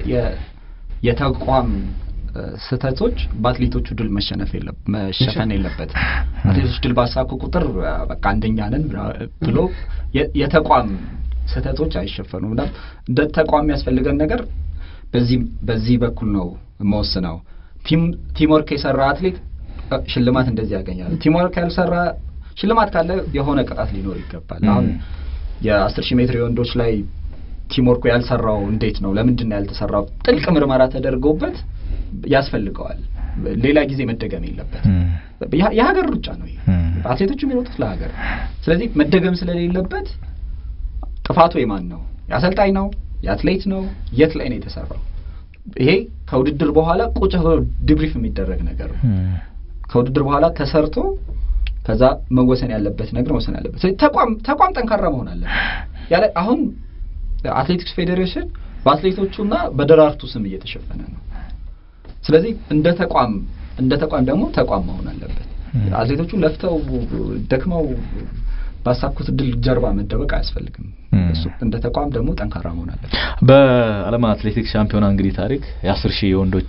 የተቋም ስተቶች በአትሌቶቹ ድል መሸነፍ የለም መሸፈን የለበት። አትሌቶች ድል ባሳኩ ቁጥር በቃ አንደኛ ነን ብሎ የተቋም ስተቶች አይሸፈኑም። እና እንደ ተቋም ያስፈልገን ነገር በዚህ በዚህ በኩል ነው መወስነው። ቲም ቲምወርክ የሰራ አትሌት ሽልማት እንደዚህ ያገኛል። ቲምወርክ ያልሰራ ሽልማት ካለ የሆነ ቅጣት ሊኖር ይገባል። አሁን የአስር ሺህ ሜትር የወንዶች ላይ ቲምወርኩ ያልሰራው እንዴት ነው ለምንድን ነው ያልተሰራው? ጥልቅ ምርመራ ተደርጎበት ያስፈልገዋል። ሌላ ጊዜ መደገም የለበትም። የሀገር ሩጫ ነው ይሄ። አትሌቶቹ የሚሮጡት ለሀገር። ስለዚህ መደገም ስለሌለበት ጥፋቱ የማን ነው? የአሰልጣኝ ነው? የአትሌት ነው? የት ላይ ነው የተሰራው? ይሄ ከውድድር በኋላ ቁጭ ብሎ ዲብሪፍ የሚደረግ ነገር ነው። ከውድድር በኋላ ተሰርቶ ከዛ መወሰን ያለበት ነገር መወሰን ያለበት። ስለዚህ ተቋም ተቋም ጠንካራ መሆን አለበት። ያለ አሁን አትሌቲክስ ፌዴሬሽን በአትሌቶቹና በደራርቱ ስም እየተሸፈነ ነው። ስለዚህ እንደ ተቋም እንደ ተቋም ደግሞ ተቋም መሆን አለበት። አትሌቶቹ ለፍተው ደክመው ባሳኩት ድል ጀርባ መደበቅ አያስፈልግም። እሱ እንደ ተቋም ደግሞ ጠንካራ መሆን አለበት። በዓለም አትሌቲክስ ሻምፒዮና እንግዲህ ታሪክ የአስር ሺህ የወንዶች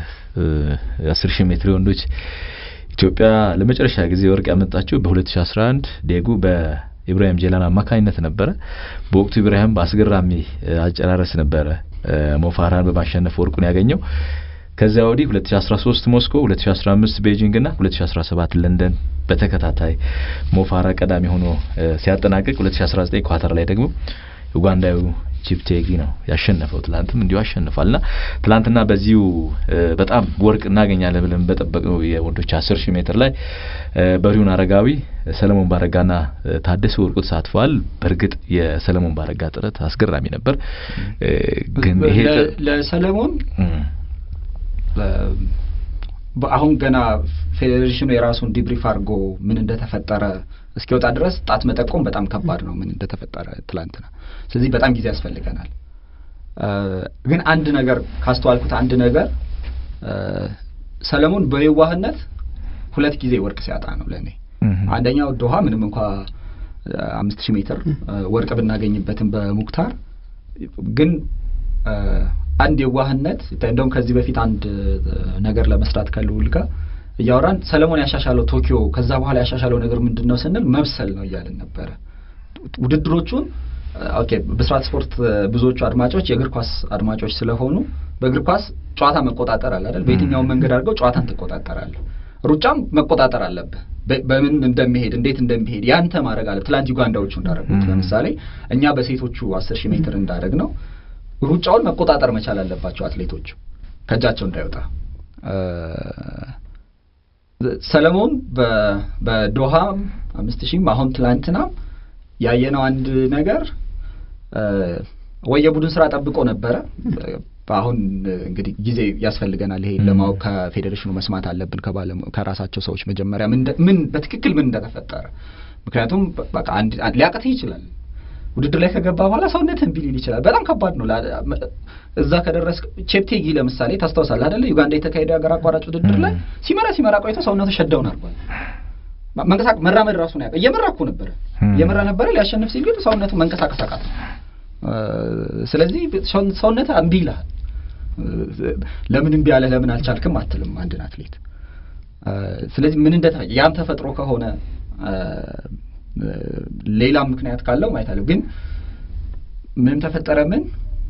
የአስር ሺህ ሜትር የወንዶች ኢትዮጵያ ለመጨረሻ ጊዜ ወርቅ ያመጣችው በሁለት ሺህ አስራ አንድ ዴጉ በኢብራሂም ጀላን አማካኝነት ነበረ። በወቅቱ ኢብራሂም በአስገራሚ አጨራረስ ነበረ ሞፋራን በማሸነፍ ወርቁን ያገኘው። ከዚያ ወዲህ ሁለት ሺህ አስራ ሶስት ሞስኮ፣ ሁለት ሺህ አስራ አምስት ቤጂንግ እና ሁለት ሺህ አስራ ሰባት ለንደን በተከታታይ ሞፋራ ቀዳሚ ሆኖ ሲያጠናቅቅ ሁለት ሺህ አስራ ዘጠኝ ኳታር ላይ ደግሞ ኡጋንዳዊው ቺፕቴጊ ነው ያሸነፈው። ትላንትም እንዲሁ አሸንፏልና ትላንትና በዚሁ በጣም ወርቅ እናገኛለን ብለን በጠበቀው የወንዶች አስር ሺህ ሜትር ላይ በሪውን አረጋዊ፣ ሰለሞን ባረጋና ታደሰ ወርቁ ተሳትፈዋል። በእርግጥ የሰለሞን ባረጋ ጥረት አስገራሚ ነበር። ግን ይሄ ለሰለሞን አሁን ገና ፌዴሬሽኑ የራሱን ዲብሪፍ አድርጎ ምን እንደተፈጠረ እስኪወጣ ድረስ ጣት መጠቆም በጣም ከባድ ነው ምን እንደተፈጠረ ትላንትና። ስለዚህ በጣም ጊዜ ያስፈልገናል። ግን አንድ ነገር ካስተዋልኩት አንድ ነገር ሰለሞን በየዋህነት ሁለት ጊዜ ወርቅ ሲያጣ ነው ለኔ። አንደኛው ዶሃ ምንም እንኳን አምስት ሺህ ሜትር ወርቅ ብናገኝበትም በሙክታር ግን አንድ የዋህነት እንደውም ከዚህ በፊት አንድ ነገር ለመስራት ከልውል ጋር ያወራን ሰለሞን ያሻሻለው ቶኪዮ ከዛ በኋላ ያሻሻለው ነገር ምንድነው ስንል መብሰል ነው እያልን ነበር። ውድድሮቹን ኦኬ በስራት ስፖርት ብዙዎቹ አድማጮች የእግር ኳስ አድማጮች ስለሆኑ በእግር ኳስ ጨዋታ መቆጣጠር አለ አይደል? በየትኛው መንገድ አድርገው ጨዋታን ተቆጣጣራለህ። ሩጫም መቆጣጠር አለብህ። በምን እንደሚሄድ እንዴት እንደሚሄድ ያንተ ማድረግ አለ። ትላንት ዩጋንዳዎቹ እንዳደረጉት ለምሳሌ እኛ በሴቶቹ አስር ሺህ ሜትር እንዳደረግ ነው ሩጫውን መቆጣጠር መቻል አለባቸው አትሌቶቹ ከጃቸው እንዳይወጣ። ሰለሞን በዶሃ አምስት ሺህ አሁን ትላንትና ያየነው አንድ ነገር ወይ የቡድን ስራ ጠብቆ ነበረ አሁን እንግዲህ ጊዜ ያስፈልገናል ይሄ ለማወቅ ከፌዴሬሽኑ መስማት አለብን ከባለ ከራሳቸው ሰዎች መጀመሪያ ምን ምን በትክክል ምን እንደተፈጠረ ምክንያቱም በቃ አንድ ሊያቀት ይችላል ውድድር ላይ ከገባ በኋላ ሰውነትን ቢሊል ይችላል በጣም ከባድ ነው እዛ ከደረስ ቼፕቴጊ ለምሳሌ ታስተዋሳለህ አይደል ዩጋንዳ የተካሄደ ሀገር አቋራጭ ውድድር ላይ ሲመራ ሲመራ ቆይቶ ሰውነቱ ሸዳውን አርጓል መንቀሳቀስ መራመድ ራሱ ነው ያቀ የመራኩ ነበር የመራ ነበር ሊያሸንፍ ሲል ግን ሰውነቱ መንቀሳቀስ አቃተ ስለዚህ ሰውነቱ እምቢ ይላል ለምን እምቢ አለ ለምን አልቻልክም አትልም አንድ አትሌት ስለዚህ ምን እንደታ ያም ተፈጥሮ ከሆነ ሌላ ምክንያት ካለው ማይታለው ግን ምንም ተፈጠረ ምን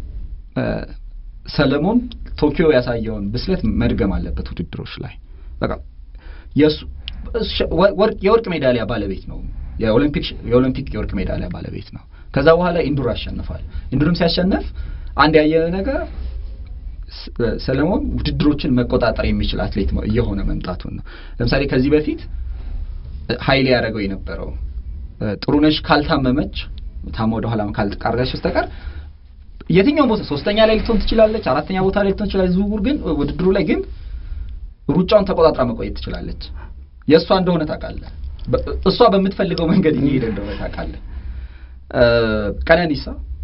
ሰለሞን ቶኪዮ ያሳየውን ብስለት መድገም አለበት ውድድሮች ላይ በቃ የሱ ወርቅ የወርቅ ሜዳሊያ ባለቤት ነው የኦሊምፒክ የኦሊምፒክ የወርቅ ሜዳሊያ ባለቤት ነው ከዛ በኋላ ኢንዱር አሸንፏል ኢንዱርም ሲያሸንፍ አንድ ያየለ ነገር ሰለሞን ውድድሮችን መቆጣጠር የሚችል አትሌት ነው የሆነ መምጣቱን ነው ለምሳሌ ከዚህ በፊት ኃይሌ ያደረገው የነበረው ጥሩነሽ ካልታመመች ታሞ ወደ ኋላም ካልተቃረገች በስተቀር የትኛው ቦታ ሶስተኛ ላይ ልትሆን ትችላለች አራተኛ ቦታ ላይ ልትሆን ትችላለች ዝውውር ግን ውድድሩ ላይ ግን ሩጫውን ተቆጣጥራ መቆየት ትችላለች የሷ እንደሆነ ታውቃለህ እሷ በምትፈልገው መንገድ እየሄደ እንደሆነ ታውቃለህ ቀነኒሳ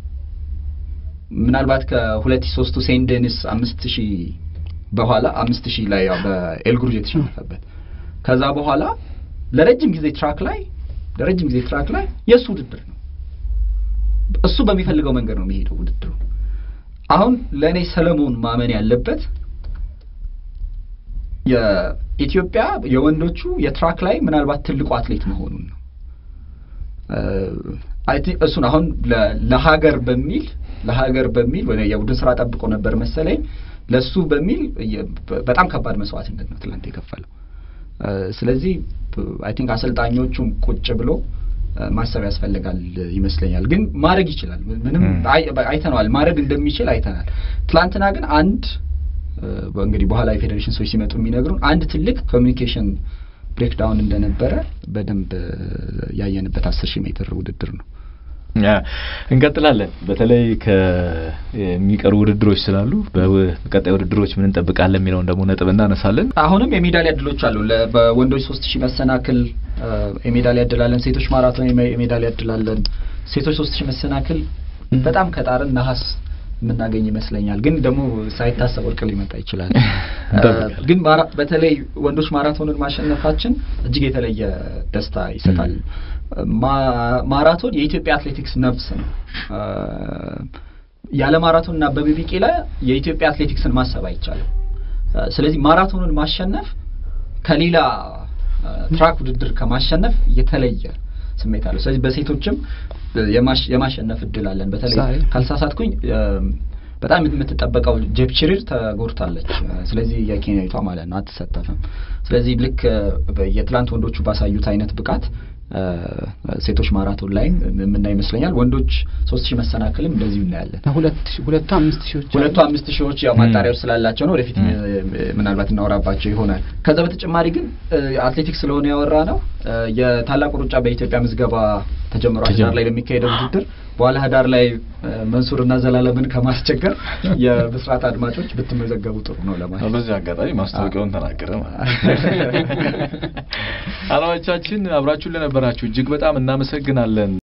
ምናልባት ከ2003 ሴንት ዴኒስ አምስት ሺህ በኋላ አምስት ሺህ ላይ ያው በኤልግሩጅ የተሸነፈበት ከዛ በኋላ ለረጅም ጊዜ ትራክ ላይ ለረጅም ጊዜ ትራክ ላይ የሱ ውድድር ነው እሱ በሚፈልገው መንገድ ነው የሚሄደው ውድድሩ አሁን ለኔ ሰለሞን ማመን ያለበት የኢትዮጵያ የወንዶቹ የትራክ ላይ ምናልባት ትልቁ አትሌት መሆኑን ነው አይ ቲንክ እሱን አሁን ለሀገር በሚል ለሀገር በሚል ወይ የቡድን ስራ ጠብቆ ነበር መሰለኝ ለሱ በሚል በጣም ከባድ መስዋዕትነት ነው ትላንት የከፈለው ስለዚህ አይ ቲንክ አሰልጣኞቹም ቁጭ ብሎ ማሰብ ያስፈልጋል ይመስለኛል ግን ማድረግ ይችላል ምንም አይተናል ማድረግ እንደሚችል አይተናል ትላንትና ግን አንድ እንግዲህ በኋላ የፌዴሬሽን ሰዎች ሲመጡ የሚነግሩን አንድ ትልቅ ኮሚኒኬሽን ብሬክዳውን እንደነበረ በደንብ ያየንበት አስር ሺህ ሜትር ውድድር ነው ያ እንቀጥላለን በተለይ ከሚቀሩ ውድድሮች ስላሉ በቀጣይ ውድድሮች ምን እንጠብቃለን የሚለው ደግሞ ነጥብ እናነሳለን አሁንም የሜዳሊያ ድሎች አሉ በወንዶች ሶስት ሺህ መሰናክል የሜዳሊያ ድል አለን ሴቶች ማራቶን የሜዳሊያ ድል አለን ሴቶች ሶስት ሺህ መሰናክል በጣም ከጣርን ነሐስ ምናገኝ ይመስለኛል ግን ደግሞ ሳይታሰብ ወርቅ ሊመጣ ይችላል ግን በተለይ ወንዶች ማራቶንን ማሸነፋችን እጅግ የተለየ ደስታ ይሰጣል ማራቶን የኢትዮጵያ አትሌቲክስ ነፍስ ነው ያለ ማራቶንና በቢቢቂላ የኢትዮጵያ አትሌቲክስን ማሰብ አይቻልም ስለዚህ ማራቶንን ማሸነፍ ከሌላ ትራክ ውድድር ከማሸነፍ የተለየ ስሜት አለው ስለዚህ በሴቶችም የማሽ የማሸነፍ እድል አለን በተለይ ካልሳሳትኩኝ በጣም የምትጠበቀው ጀፕቺሪር ተጎርታለች ስለዚህ የኬንያዊቷ ማለት ነው አትሳተፍም ስለዚህ ልክ የትላንት ወንዶቹ ባሳዩት አይነት ብቃት ሴቶች ማራቶን ላይ ምን ይመስለኛል ወንዶች ሶስት ሺህ መሰናክልም እንደዚህ እናያለን ሁለት ሁለቱ አምስት ሺዎች ሁለቱ አምስት ሺዎች ያው ማጣሪያው ስላላቸው ነው ወደፊት ምናልባት እናወራባቸው ይሆናል ከዛ በተጨማሪ ግን አትሌቲክስ ስለሆነ ያወራ ነው የታላቁ ሩጫ በኢትዮጵያ ምዝገባ ተጀምሯል ዳር ላይ ለሚካሄደው ውድድር በኋላ ዳር ላይ መንሱርና ዘላለምን ከማስቸገር የብስራት አድማጮች ብትመዘገቡ ጥሩ ነው ለማለት በዚህ አጋጣሚ ማስታወቂያውን ተናገረ ማለት አላማቻችን አብራችሁ ለነበራችሁ እጅግ በጣም እናመሰግናለን